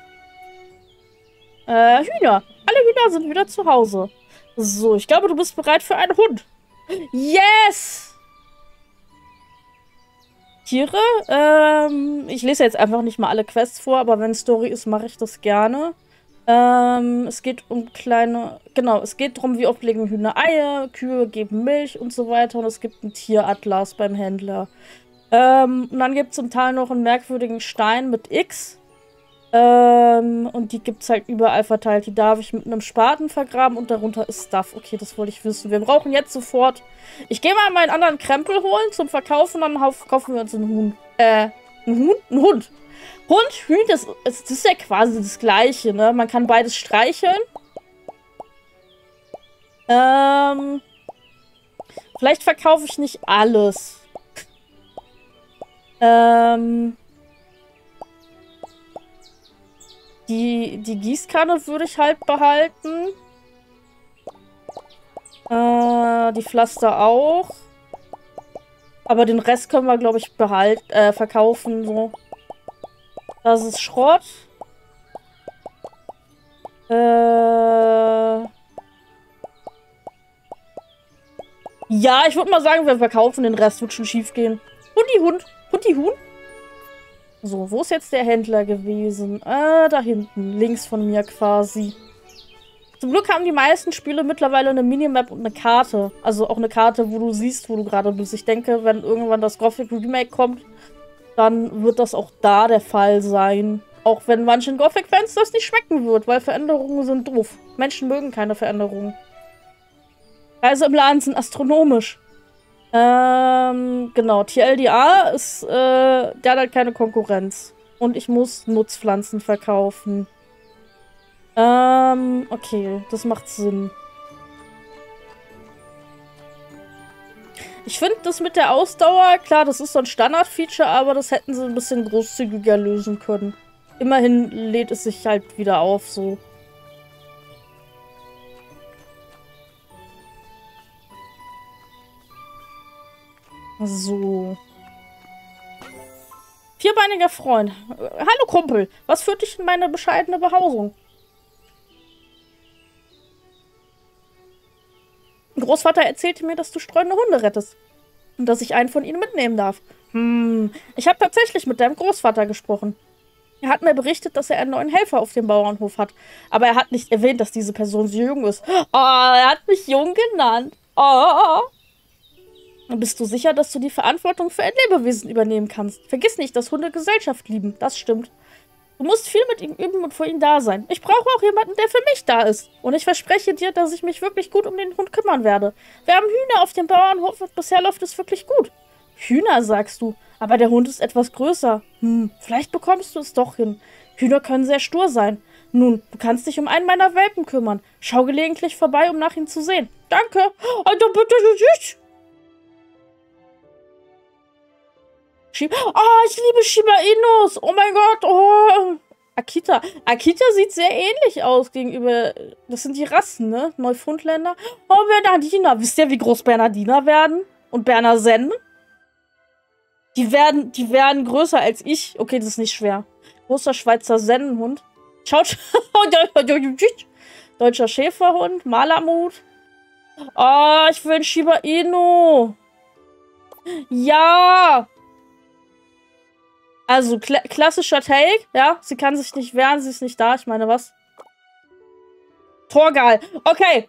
Äh, Hühner. Alle Hühner sind wieder zu Hause. So, ich glaube, du bist bereit für einen Hund. Yes! Tiere. Ähm, ich lese jetzt einfach nicht mal alle Quests vor, aber wenn Story ist, mache ich das gerne. Ähm, es geht um kleine... Genau, es geht darum, wie oft legen Hühner Eier, Kühe geben Milch und so weiter. Und es gibt einen Tieratlas beim Händler. Ähm, und dann gibt es zum Teil noch einen merkwürdigen Stein mit X. Ähm, und die gibt es halt überall verteilt. Die darf ich mit einem Spaten vergraben und darunter ist Stuff. Okay, das wollte ich wissen. Wir brauchen jetzt sofort... Ich gehe mal meinen anderen Krempel holen zum Verkaufen, dann kaufen wir uns einen Huhn. Äh, ein Huhn? Ein Hund. Hund, Hühn, das, das ist ja quasi das Gleiche, ne? Man kann beides streicheln. Ähm... Vielleicht verkaufe ich nicht alles. ähm... Die, die Gießkanne würde ich halt behalten. Äh, die Pflaster auch. Aber den Rest können wir, glaube ich, behalten, äh, verkaufen, so. Das ist Schrott. Äh. Ja, ich würde mal sagen, wir verkaufen den Rest. Wird schon schief gehen. Hundi, Hund. Hundi, Huhn. So, wo ist jetzt der Händler gewesen? Äh, da hinten. Links von mir quasi. Zum Glück haben die meisten Spiele mittlerweile eine Minimap und eine Karte. Also auch eine Karte, wo du siehst, wo du gerade bist. Ich denke, wenn irgendwann das Gothic Remake kommt, dann wird das auch da der Fall sein. Auch wenn manchen Gothic-Fans das nicht schmecken wird, weil Veränderungen sind doof. Menschen mögen keine Veränderungen. Preise im Laden sind astronomisch. Ähm, genau. T L D A ist, äh, der hat halt keine Konkurrenz. Und ich muss Nutzpflanzen verkaufen. Ähm, okay. Das macht Sinn. Ich finde das mit der Ausdauer, klar, das ist so ein Standard-Feature, aber das hätten sie ein bisschen großzügiger lösen können. Immerhin lädt es sich halt wieder auf, so. So. Vierbeiniger Freund. Hallo Kumpel, was führt dich in meine bescheidene Behausung? Großvater erzählte mir, dass du streunende Hunde rettest. Und dass ich einen von ihnen mitnehmen darf. Hm, ich habe tatsächlich mit deinem Großvater gesprochen. Er hat mir berichtet, dass er einen neuen Helfer auf dem Bauernhof hat. Aber er hat nicht erwähnt, dass diese Person so jung ist. Oh, er hat mich jung genannt. Oh. Bist du sicher, dass du die Verantwortung für ein Lebewesen übernehmen kannst? Vergiss nicht, dass Hunde Gesellschaft lieben. Das stimmt. Du Du musst viel mit ihm üben und für ihn da sein. Ich brauche auch jemanden, der für mich da ist. Und ich verspreche dir, dass ich mich wirklich gut um den Hund kümmern werde. Wir haben Hühner auf dem Bauernhof und bisher läuft es wirklich gut. Hühner, sagst du. Aber der Hund ist etwas größer. Hm, vielleicht bekommst du es doch hin. Hühner können sehr stur sein. Nun, du kannst dich um einen meiner Welpen kümmern. Schau gelegentlich vorbei, um nach ihm zu sehen. Danke. Also bitte nicht. Oh, ich liebe Shiba Inus. Oh mein Gott. Oh. Akita. Akita sieht sehr ähnlich aus gegenüber... Das sind die Rassen, ne? Neufundländer. Oh, Bernardiner. Wisst ihr, wie groß Bernardiner werden? Und Berner Sennen? Die werden, die werden größer als ich. Okay, das ist nicht schwer. Großer Schweizer Sennenhund. Schaut. Deutscher Schäferhund. Malamut. Oh, ich will ein Shiba Inu. Ja. Also, kla klassischer Take, ja. Sie kann sich nicht wehren, sie ist nicht da. Ich meine, was? Torgal. Okay.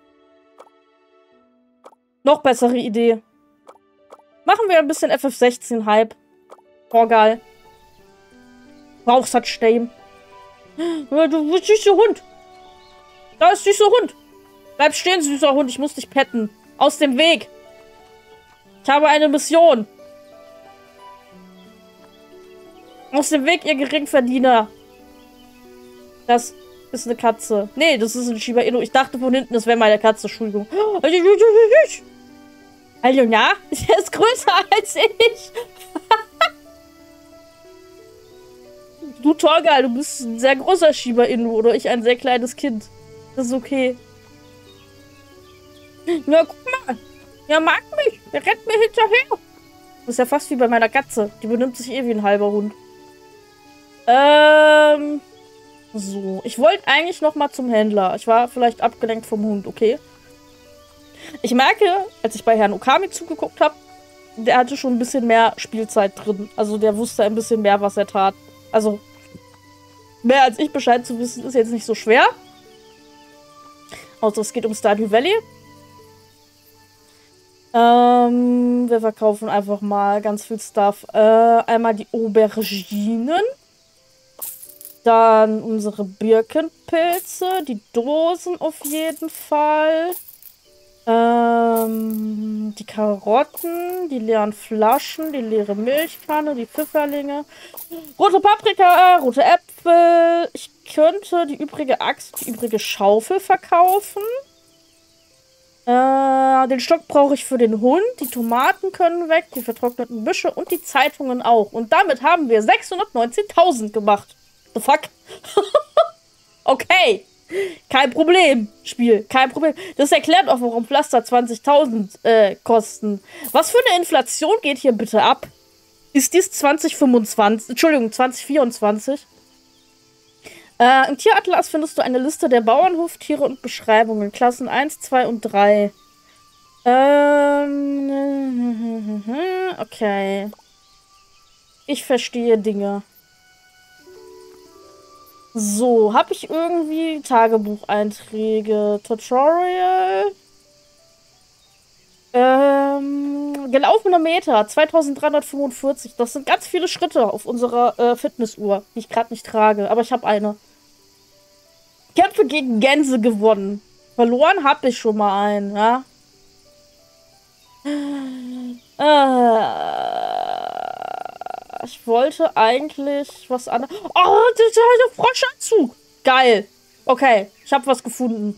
Noch bessere Idee. Machen wir ein bisschen F F sechzehn Hype. Torgal. Brauchst halt stehen. Du bist süßer Hund. Da ist süßer Hund. Bleib stehen, süßer Hund. Ich muss dich petten. Aus dem Weg. Ich habe eine Mission. Aus dem Weg, ihr Geringverdiener. Das ist eine Katze. Nee, das ist ein Shiba Inu. Ich dachte von hinten, das wäre meine Katze. Entschuldigung. Also, na? Der ist größer als ich. Du, Torgal, du bist ein sehr großer Shiba Inu. Oder ich ein sehr kleines Kind. Das ist okay. Na, guck mal. Er mag mich. Er rennt mir hinterher. Das ist ja fast wie bei meiner Katze. Die benimmt sich eh wie ein halber Hund. Ähm, so. Ich wollte eigentlich noch mal zum Händler. Ich war vielleicht abgelenkt vom Hund, okay? Ich merke, als ich bei Herrn Okami zugeguckt habe, der hatte schon ein bisschen mehr Spielzeit drin. Also der wusste ein bisschen mehr, was er tat. Also, mehr als ich Bescheid zu wissen, ist jetzt nicht so schwer. Außer es geht um Stardew Valley. Ähm, wir verkaufen einfach mal ganz viel Stuff. Äh, einmal die Auberginen. Dann unsere Birkenpilze, die Dosen auf jeden Fall. Ähm, die Karotten, die leeren Flaschen, die leere Milchkanne, die Pfifferlinge. Rote Paprika, äh, rote Äpfel. Ich könnte die übrige Axt, die übrige Schaufel verkaufen. Äh, den Stock brauche ich für den Hund. Die Tomaten können weg, die vertrockneten Büsche und die Zeitungen auch. Und damit haben wir sechshundertneunzehntausend gemacht. The fuck? Okay. Kein Problem, Spiel. Kein Problem. Das erklärt auch, warum Pflaster zwanzigtausend äh, kosten. Was für eine Inflation geht hier bitte ab? Ist dies zwanzig fünfundzwanzig? Entschuldigung, zwanzig vierundzwanzig? Äh, im Tieratlas findest du eine Liste der Bauernhoftiere und Beschreibungen. Klassen eins, zwei und drei. Ähm. Okay. Ich verstehe Dinge. So, habe ich irgendwie Tagebucheinträge? Tutorial? Ähm, gelaufene Meter, zweitausenddreihundertfünfundvierzig. Das sind ganz viele Schritte auf unserer äh, Fitnessuhr, die ich gerade nicht trage. Aber ich habe eine. Kämpfe gegen Gänse gewonnen. Verloren habe ich schon mal einen, ja. Äh, ich wollte eigentlich was anderes. Oh, das ist ein Froschanzug. Geil. Okay, ich habe was gefunden.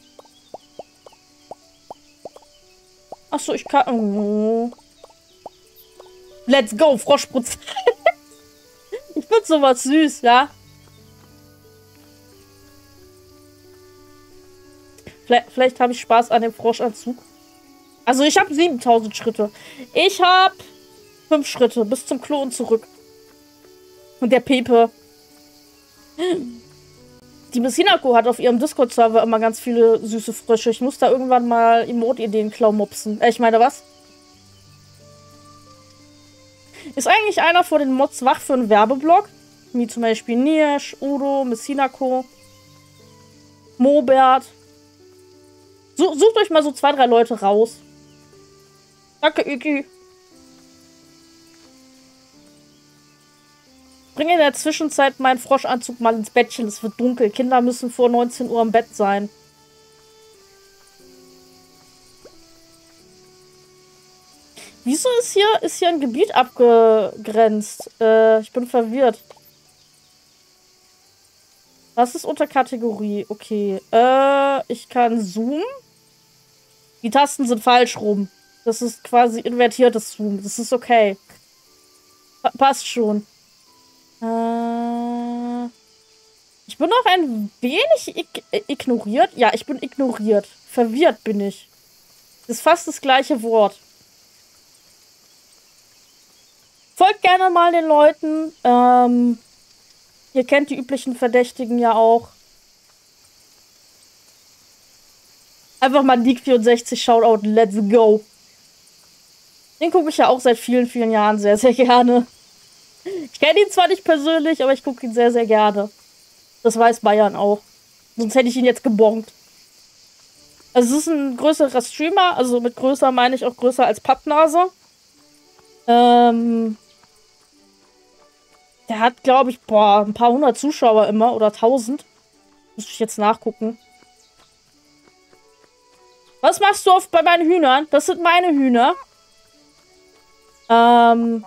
Achso, ich kann... Oh. Let's go, Froschprozess. Ich finde sowas süß, ja. Vielleicht, vielleicht habe ich Spaß an dem Froschanzug. Also ich habe siebentausend Schritte. Ich habe fünf Schritte bis zum Klo und zurück. Und der Pepe. Die Miss Hinako hat auf ihrem Discord-Server immer ganz viele süße Frösche. Ich muss da irgendwann mal Emote-Ideen klaumupsen. Äh, ich meine, was? Ist eigentlich einer von den Mods wach für einen Werbeblock? Wie zum Beispiel Niersch, Udo, Miss Hinako, Mobert. So, sucht euch mal so zwei, drei Leute raus. Danke, Iki. bringe in der Zwischenzeit meinen Froschanzug mal ins Bettchen. Es wird dunkel. Kinder müssen vor neunzehn Uhr im Bett sein. Wieso ist hier, ist hier ein Gebiet abgegrenzt? Äh, ich bin verwirrt. Was ist unter Kategorie? Okay. Äh, ich kann zoomen. Die Tasten sind falsch rum. Das ist quasi invertiertes Zoom. Das ist okay. Pa- passt schon. Äh, ich bin noch ein wenig ig ignoriert. Ja, ich bin ignoriert. Verwirrt bin ich. Das ist fast das gleiche Wort. Folgt gerne mal den Leuten. Ähm, ihr kennt die üblichen Verdächtigen ja auch. Einfach mal League vierundsechzig Shoutout, let's go. Den gucke ich ja auch seit vielen, vielen Jahren sehr, sehr gerne. Ich kenne ihn zwar nicht persönlich, aber ich gucke ihn sehr, sehr gerne. Das weiß Bayern auch. Sonst hätte ich ihn jetzt gebongt. Also es ist ein größerer Streamer, also mit größer meine ich auch größer als Pappnase. Ähm... Der hat, glaube ich, boah, ein paar hundert Zuschauer immer oder tausend. Muss ich jetzt nachgucken. Was machst du oft bei meinen Hühnern? Das sind meine Hühner. Ähm.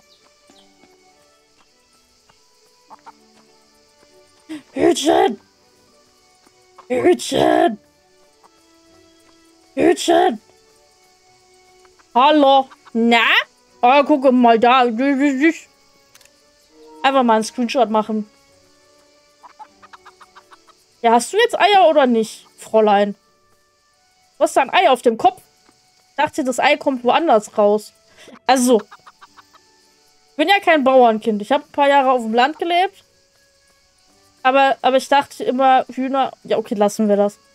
Hütchen! Hütchen! Hütchen! Hallo? Na? Oh, guck mal da. Einfach mal einen Screenshot machen. Ja, hast du jetzt Eier oder nicht, Fräulein? Du hast da ein Ei auf dem Kopf. Ich dachte, das Ei kommt woanders raus. Also, ich bin ja kein Bauernkind. Ich habe ein paar Jahre auf dem Land gelebt. Aber, aber ich dachte immer, Hühner... Ja, okay, lassen wir das.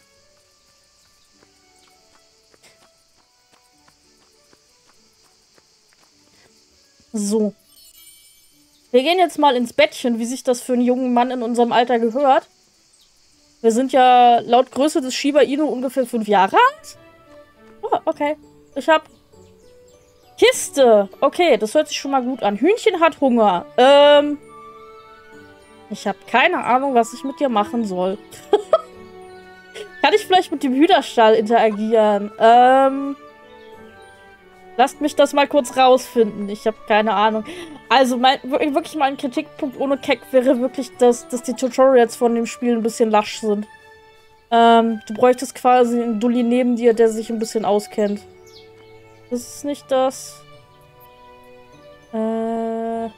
So. Wir gehen jetzt mal ins Bettchen, wie sich das für einen jungen Mann in unserem Alter gehört. Wir sind ja laut Größe des Shiba Inu ungefähr fünf Jahre alt. Oh, okay. Ich hab Kiste. Okay, das hört sich schon mal gut an. Hühnchen hat Hunger. Ähm. Ich habe keine Ahnung, was ich mit dir machen soll. Kann ich vielleicht mit dem Hühnerstall interagieren? Ähm. Lasst mich das mal kurz rausfinden. Ich habe keine Ahnung. Also, mein, wirklich mal ein Kritikpunkt ohne Keck wäre wirklich, dass, dass die Tutorials von dem Spiel ein bisschen lasch sind. Ähm, du bräuchtest quasi einen Dulli neben dir, der sich ein bisschen auskennt. Das ist nicht das. Äh.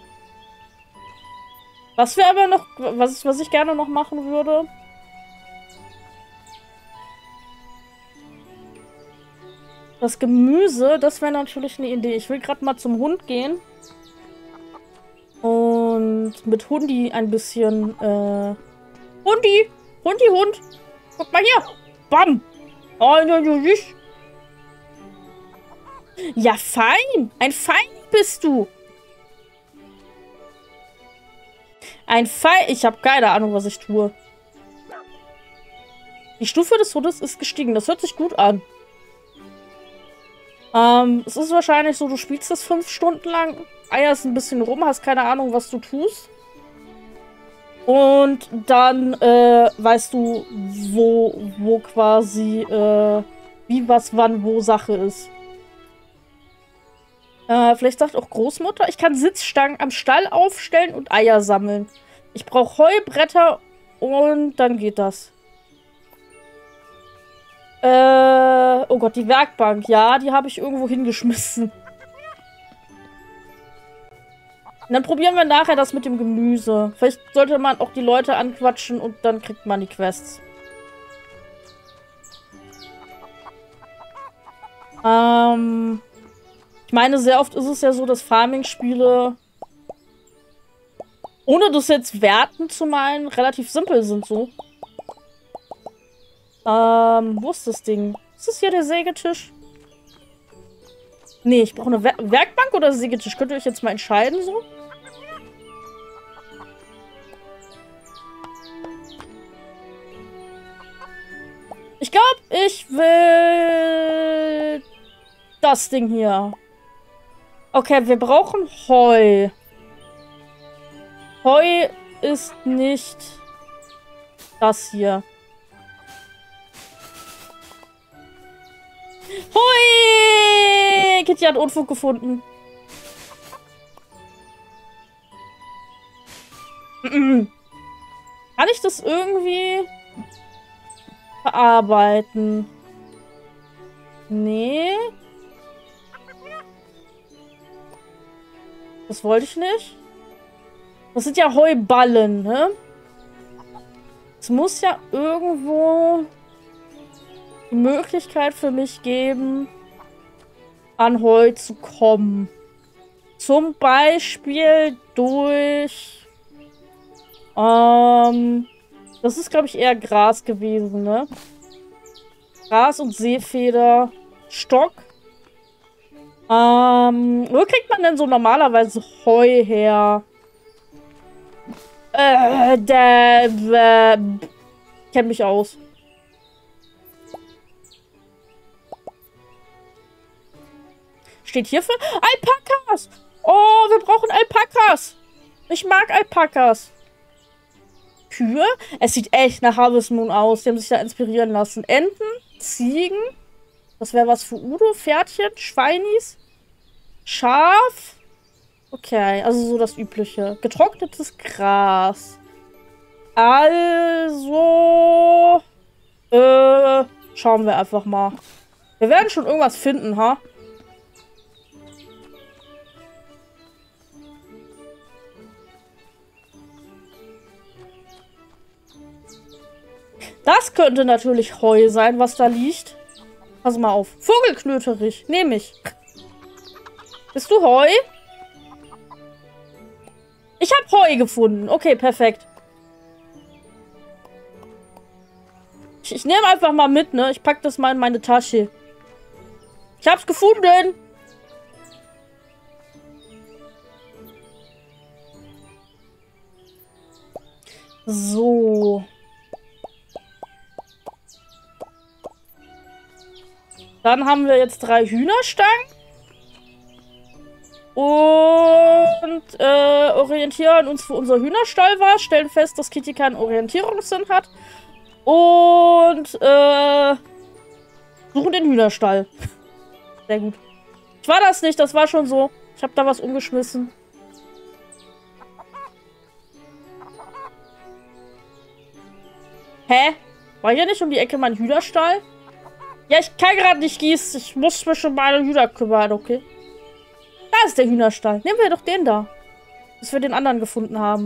Was wir aber noch, was, was ich gerne noch machen würde. Das Gemüse, das wäre natürlich eine Idee. Ich will gerade mal zum Hund gehen. Und mit Hundi ein bisschen, äh... Hundi! Hundi, Hund! Guck mal hier! Bam! Oh, ne, du nicht! Ja, fein! Ein Fein bist du! Ein Fein... Ich habe keine Ahnung, was ich tue. Die Stufe des Hundes ist gestiegen. Das hört sich gut an. Ähm, es ist wahrscheinlich so, du spielst das fünf Stunden lang, eierst ein bisschen rum, hast keine Ahnung, was du tust. Und dann, äh, weißt du, wo, wo quasi, äh, wie, was, wann, wo Sache ist. Äh, vielleicht sagt auch Großmutter, ich kann Sitzstangen am Stall aufstellen und Eier sammeln. Ich brauche Heubretter und dann geht das. Äh, oh Gott, die Werkbank. Ja, die habe ich irgendwo hingeschmissen. Und dann probieren wir nachher das mit dem Gemüse. Vielleicht sollte man auch die Leute anquatschen und dann kriegt man die Quests. Ähm, ich meine, sehr oft ist es ja so, dass Farming-Spiele, ohne das jetzt werten zu meinen, relativ simpel sind so. Ähm, wo ist das Ding? Ist das hier der Sägetisch? Nee, ich brauche eine Wer Werkbank oder Sägetisch. Könnt ihr euch jetzt mal entscheiden, so? Ich glaube, ich will das Ding hier. Okay, wir brauchen Heu. Heu ist nicht das hier. Hui! Kitty hat Unfug gefunden. Kann ich das irgendwie verarbeiten? Nee. Das wollte ich nicht. Das sind ja Heuballen, ne? Es muss ja irgendwo die Möglichkeit für mich geben, an Heu zu kommen. Zum Beispiel durch... Ähm, das ist, glaube ich, eher Gras gewesen, ne? Gras und Seefeder. Stock. Ähm, wo kriegt man denn so normalerweise Heu her? Äh, der, äh, kenn mich aus. Steht hier für Alpakas. Oh, wir brauchen Alpakas. Ich mag Alpakas. Kühe? Es sieht echt nach Harvest Moon aus. Die haben sich da inspirieren lassen. Enten, Ziegen. Das wäre was für Udo. Pferdchen, Schweinis. Schaf. Okay, also so das Übliche. Getrocknetes Gras. Also... Äh, schauen wir einfach mal. Wir werden schon irgendwas finden, ha? Das könnte natürlich Heu sein, was da liegt. Pass mal auf. Vogelknöterich. Nehme ich. Bist du Heu? Ich habe Heu gefunden. Okay, perfekt. Ich, ich nehme einfach mal mit, ne? Ich packe das mal in meine Tasche. Ich hab's gefunden. So. Dann haben wir jetzt drei Hühnerstangen. Und äh, orientieren uns, wo unser Hühnerstall war. Stellen fest, dass Kitty keinen Orientierungssinn hat. Und äh, suchen den Hühnerstall. Sehr gut. Ich war das nicht, das war schon so. Ich habe da was umgeschmissen. Hä? War hier nicht um die Ecke mein Hühnerstall? Ja, ich kann gerade nicht gießen. Ich muss mich um meine Hühner kümmern, okay? Da ist der Hühnerstall. Nehmen wir doch den da. Bis wir den anderen gefunden haben.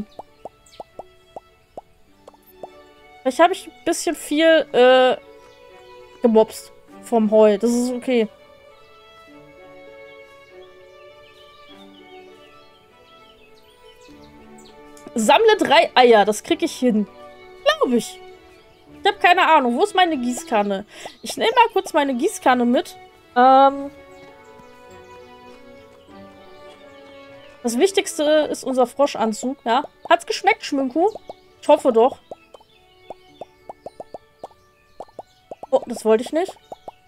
Vielleicht habe ich ein bisschen viel äh, gemobst vom Heu. Das ist okay. Sammle drei Eier. Das kriege ich hin. Glaube ich. Ich habe keine Ahnung. Wo ist meine Gießkanne? Ich nehme mal kurz meine Gießkanne mit. Ähm... Das Wichtigste ist unser Froschanzug, ja. Hat's geschmeckt, Schmünku? Ich hoffe doch. Oh, das wollte ich nicht.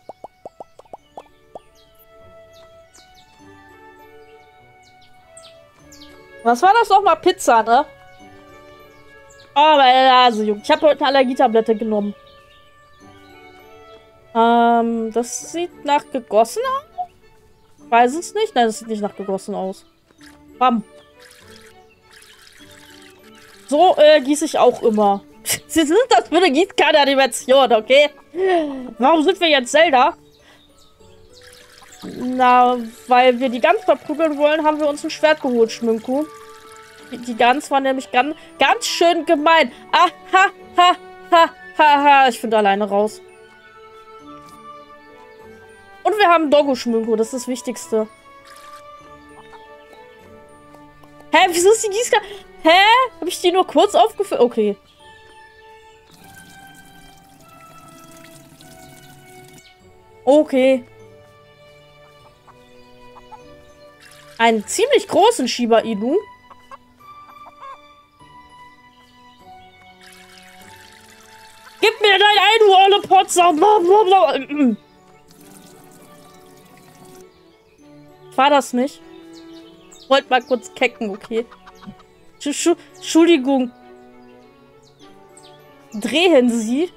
Was war das nochmal? Pizza, ne? Oh, meine Nase, Junge. Ich habe heute eine Allergietablette genommen. Ähm, das sieht nach gegossen aus? Ich weiß es nicht. Nein, das sieht nicht nach gegossen aus. Bam. So äh, gieße ich auch immer. Sie sind das für eine Gießkanne-Animation, okay? Warum sind wir jetzt Zelda? Na, weil wir die Gans verprügeln wollen, haben wir uns ein Schwert geholt, Schmünku. Die, die Gans war nämlich ganz, ganz schön gemein. Ah, ha, ha, ha, ha, ha. Ich finde alleine raus. Und wir haben Doggo, Schmünku. Das ist das Wichtigste. Hä, wieso ist die Gießkanne? Hä? Habe ich die nur kurz aufgefüllt? Okay. Okay. Einen ziemlich großen Shiba Inu. Gib mir dein Ei, du olle Potzer. War das nicht? Wollt mal kurz kecken, okay? Schu Schu Entschuldigung. Drehen Sie?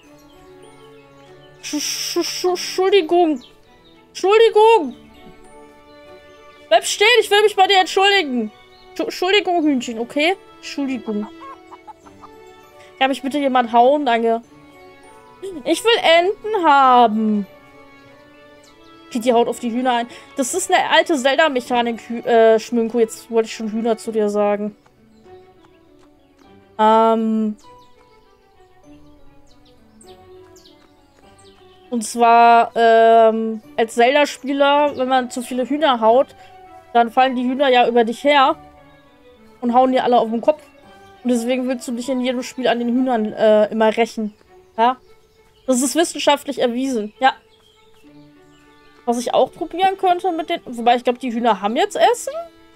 Sch Sch Sch Entschuldigung. Entschuldigung. Bleib stehen, ich will mich bei dir entschuldigen. Entschuldigung, Hühnchen, okay? Entschuldigung. Kann mich bitte jemand hauen? Danke. Ich will Enten haben. Die haut auf die Hühner ein. Das ist eine alte Zelda-Mechanik, äh, Schmünko. Jetzt wollte ich schon Hühner zu dir sagen. Ähm. Und zwar, ähm, als Zelda-Spieler, wenn man zu viele Hühner haut, dann fallen die Hühner ja über dich her und hauen dir alle auf den Kopf. Und deswegen willst du dich in jedem Spiel an den Hühnern äh, immer rächen. Ja? Das ist wissenschaftlich erwiesen. Ja. Was ich auch probieren könnte mit den... Wobei, ich glaube, die Hühner haben jetzt Essen.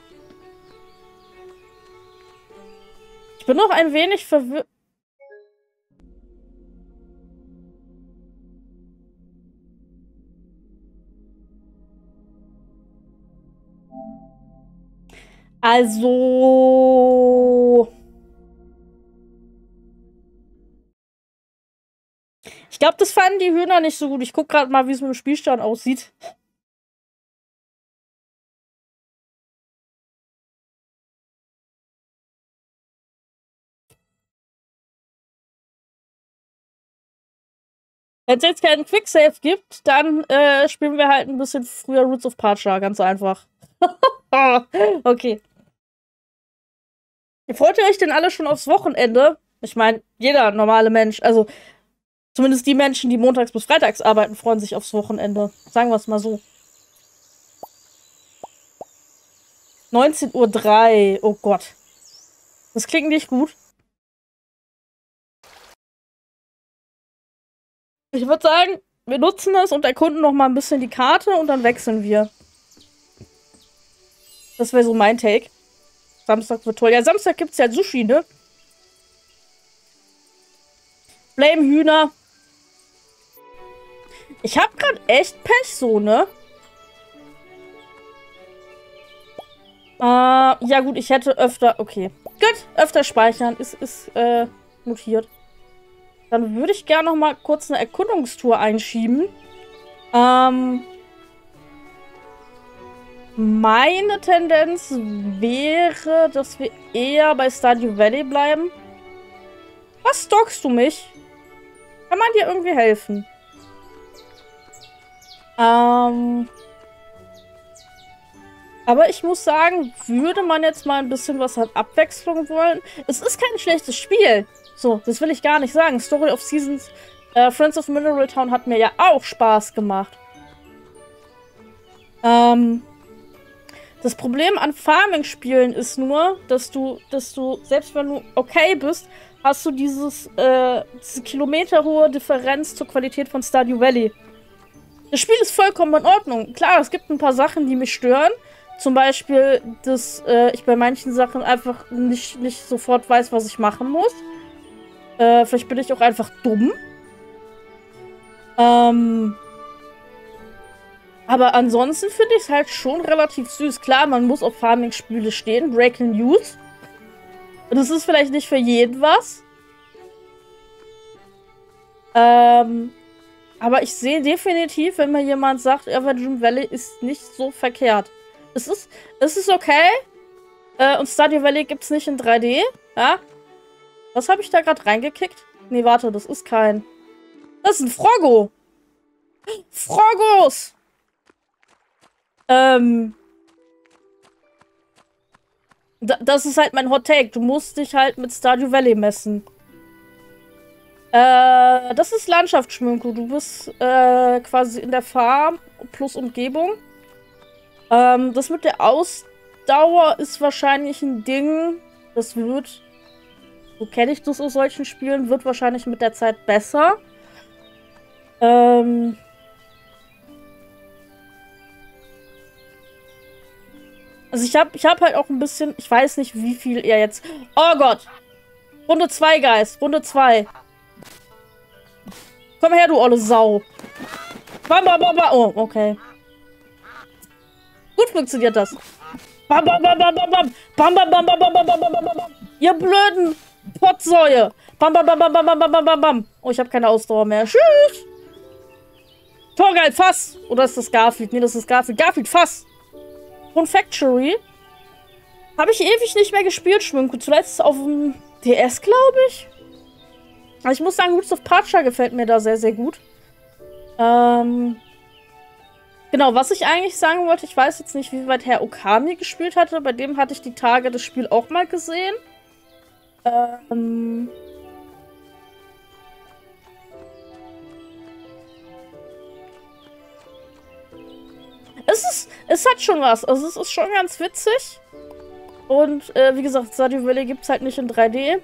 Ich bin noch ein wenig verwirrt. Also... Ich glaube, das fanden die Hühner nicht so gut. Ich gucke gerade mal, wie es mit dem Spielstand aussieht. Wenn es jetzt keinen Quicksave gibt, dann äh, spielen wir halt ein bisschen früher Roots of Parcha. Ganz einfach. Okay. Freut ihr euch denn alle schon aufs Wochenende? Ich meine, jeder normale Mensch, also zumindest die Menschen, die montags bis freitags arbeiten, freuen sich aufs Wochenende. Sagen wir es mal so. neunzehn Uhr drei. Oh Gott. Das klingt nicht gut. Ich würde sagen, wir nutzen das und erkunden noch mal ein bisschen die Karte und dann wechseln wir. Das wäre so mein Take. Samstag wird toll. Ja, Samstag gibt es ja Sushi, ne? Blame Hühner. Ich habe gerade echt Pech so, ne? Äh, ja gut, ich hätte öfter... Okay. Gut, öfter speichern. Ist, ist äh, notiert. Dann würde ich gerne noch mal kurz eine Erkundungstour einschieben. Ähm... Meine Tendenz wäre, dass wir eher bei Stardew Valley bleiben. Was stalkst du mich? Kann man dir irgendwie helfen? Ähm... Aber ich muss sagen, würde man jetzt mal ein bisschen was an Abwechslung wollen. Es ist kein schlechtes Spiel. So, das will ich gar nicht sagen. Story of Seasons, äh, Friends of Mineral Town hat mir ja auch Spaß gemacht. Ähm, das Problem an Farming-Spielen ist nur, dass du, dass du, selbst wenn du okay bist, hast du dieses, äh, diese kilometerhohe Differenz zur Qualität von Stardew Valley. Das Spiel ist vollkommen in Ordnung. Klar, es gibt ein paar Sachen, die mich stören. Zum Beispiel, dass äh, ich bei manchen Sachen einfach nicht, nicht sofort weiß, was ich machen muss. Äh, vielleicht bin ich auch einfach dumm. Ähm, aber ansonsten finde ich es halt schon relativ süß. Klar, man muss auf Farming-Spiele stehen. Breaking News. Das ist vielleicht nicht für jeden was. Ähm, aber ich sehe definitiv, wenn mir jemand sagt, Evergreen Valley ist nicht so verkehrt. Es ist, es ist okay. Äh, und Stardew Valley gibt es nicht in drei D. Ja? Was habe ich da gerade reingekickt? Nee, warte, das ist kein... Das ist ein Froggo. Froggos! Ähm... Da, das ist halt mein Hot Take. Du musst dich halt mit Stardew Valley messen. Äh, das ist Landschaftsschmünko. Du bist äh, quasi in der Farm plus Umgebung. Ähm, das mit der Ausdauer ist wahrscheinlich ein Ding. Das wird, so kenne ich das aus solchen Spielen, wird wahrscheinlich mit der Zeit besser. Ähm... Also ich habe ich hab halt auch ein bisschen, ich weiß nicht, wie viel er jetzt... Oh Gott! Runde zwei, Guys. Runde zwei. Komm her, du olle Sau. Bam, bam, bam, bam. Oh, okay. Gut funktioniert das. Bam, bam, bam, bam, bam, bam. Bam, bam, bam, bam, bam, bam, bam, bam, bam, bam. Ihr blöden Pottsäue. Bam, bam, bam, bam, bam, bam, bam, bam, bam. Oh, ich habe keine Ausdauer mehr. Tschüss. Torgeil, Fass. Oder ist das Garfield? Nee, das ist Garfield. Garfield, Fass. Und Factory. Habe ich ewig nicht mehr gespielt, Schwimko. Zuletzt auf dem D S, glaube ich. Aber ich muss sagen, Roots of Pacha gefällt mir da sehr, sehr gut. Ähm... Genau, was ich eigentlich sagen wollte, ich weiß jetzt nicht, wie weit Herr Okami gespielt hatte. Bei dem hatte ich die Tage das Spiel auch mal gesehen. Ähm... Es ist, es hat schon was. Also es ist schon ganz witzig. Und äh, wie gesagt, Stardew Valley gibt es halt nicht in drei D.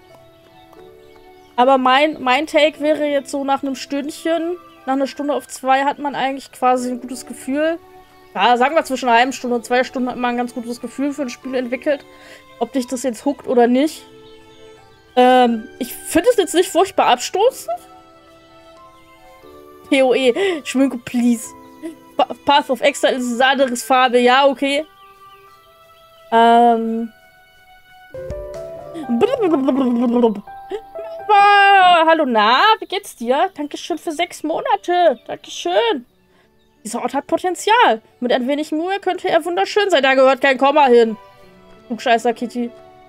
Aber mein, mein Take wäre jetzt so nach einem Stündchen, nach einer Stunde auf zwei hat man eigentlich quasi ein gutes Gefühl. Ja, sagen wir zwischen einer halben Stunde und zwei Stunden hat man ein ganz gutes Gefühl für ein Spiel entwickelt. Ob dich das jetzt huckt oder nicht. Ähm, ich finde es jetzt nicht furchtbar abstoßend. P O E, Schminko, please. Path of Exile ist ein anderes Farbe, ja, okay. Ähm. Ah, hallo, na, wie geht's dir? Dankeschön für sechs Monate. Dankeschön. Dieser Ort hat Potenzial. Mit ein wenig Mühe könnte er wunderschön sein. Da gehört kein Komma hin. Klugscheißer Kitty.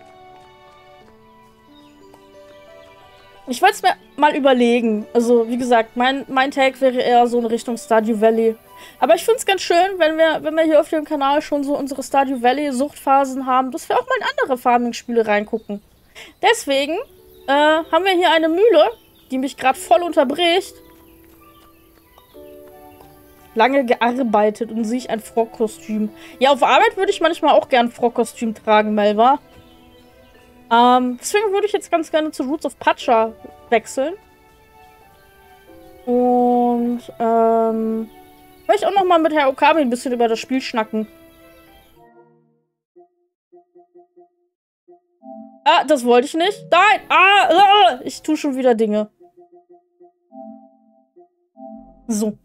Ich wollte es mir mal überlegen. Also, wie gesagt, mein, mein Take wäre eher so in Richtung Stardew Valley. Aber ich finde es ganz schön, wenn wir, wenn wir hier auf dem Kanal schon so unsere Stardew Valley-Suchtphasen haben, dass wir auch mal in andere Farming-Spiele reingucken. Deswegen äh, haben wir hier eine Mühle, die mich gerade voll unterbricht. Lange gearbeitet und sehe ich ein Frog-Kostüm. Ja, auf Arbeit würde ich manchmal auch gern ein Frog-Kostüm tragen, Melva. Ähm, deswegen würde ich jetzt ganz gerne zu Roots of Pacha wechseln. Und, ähm... will ich auch noch mal mit Herr Okami ein bisschen über das Spiel schnacken. Ah, das wollte ich nicht. Nein! Ah, ah, ich tue schon wieder Dinge. So.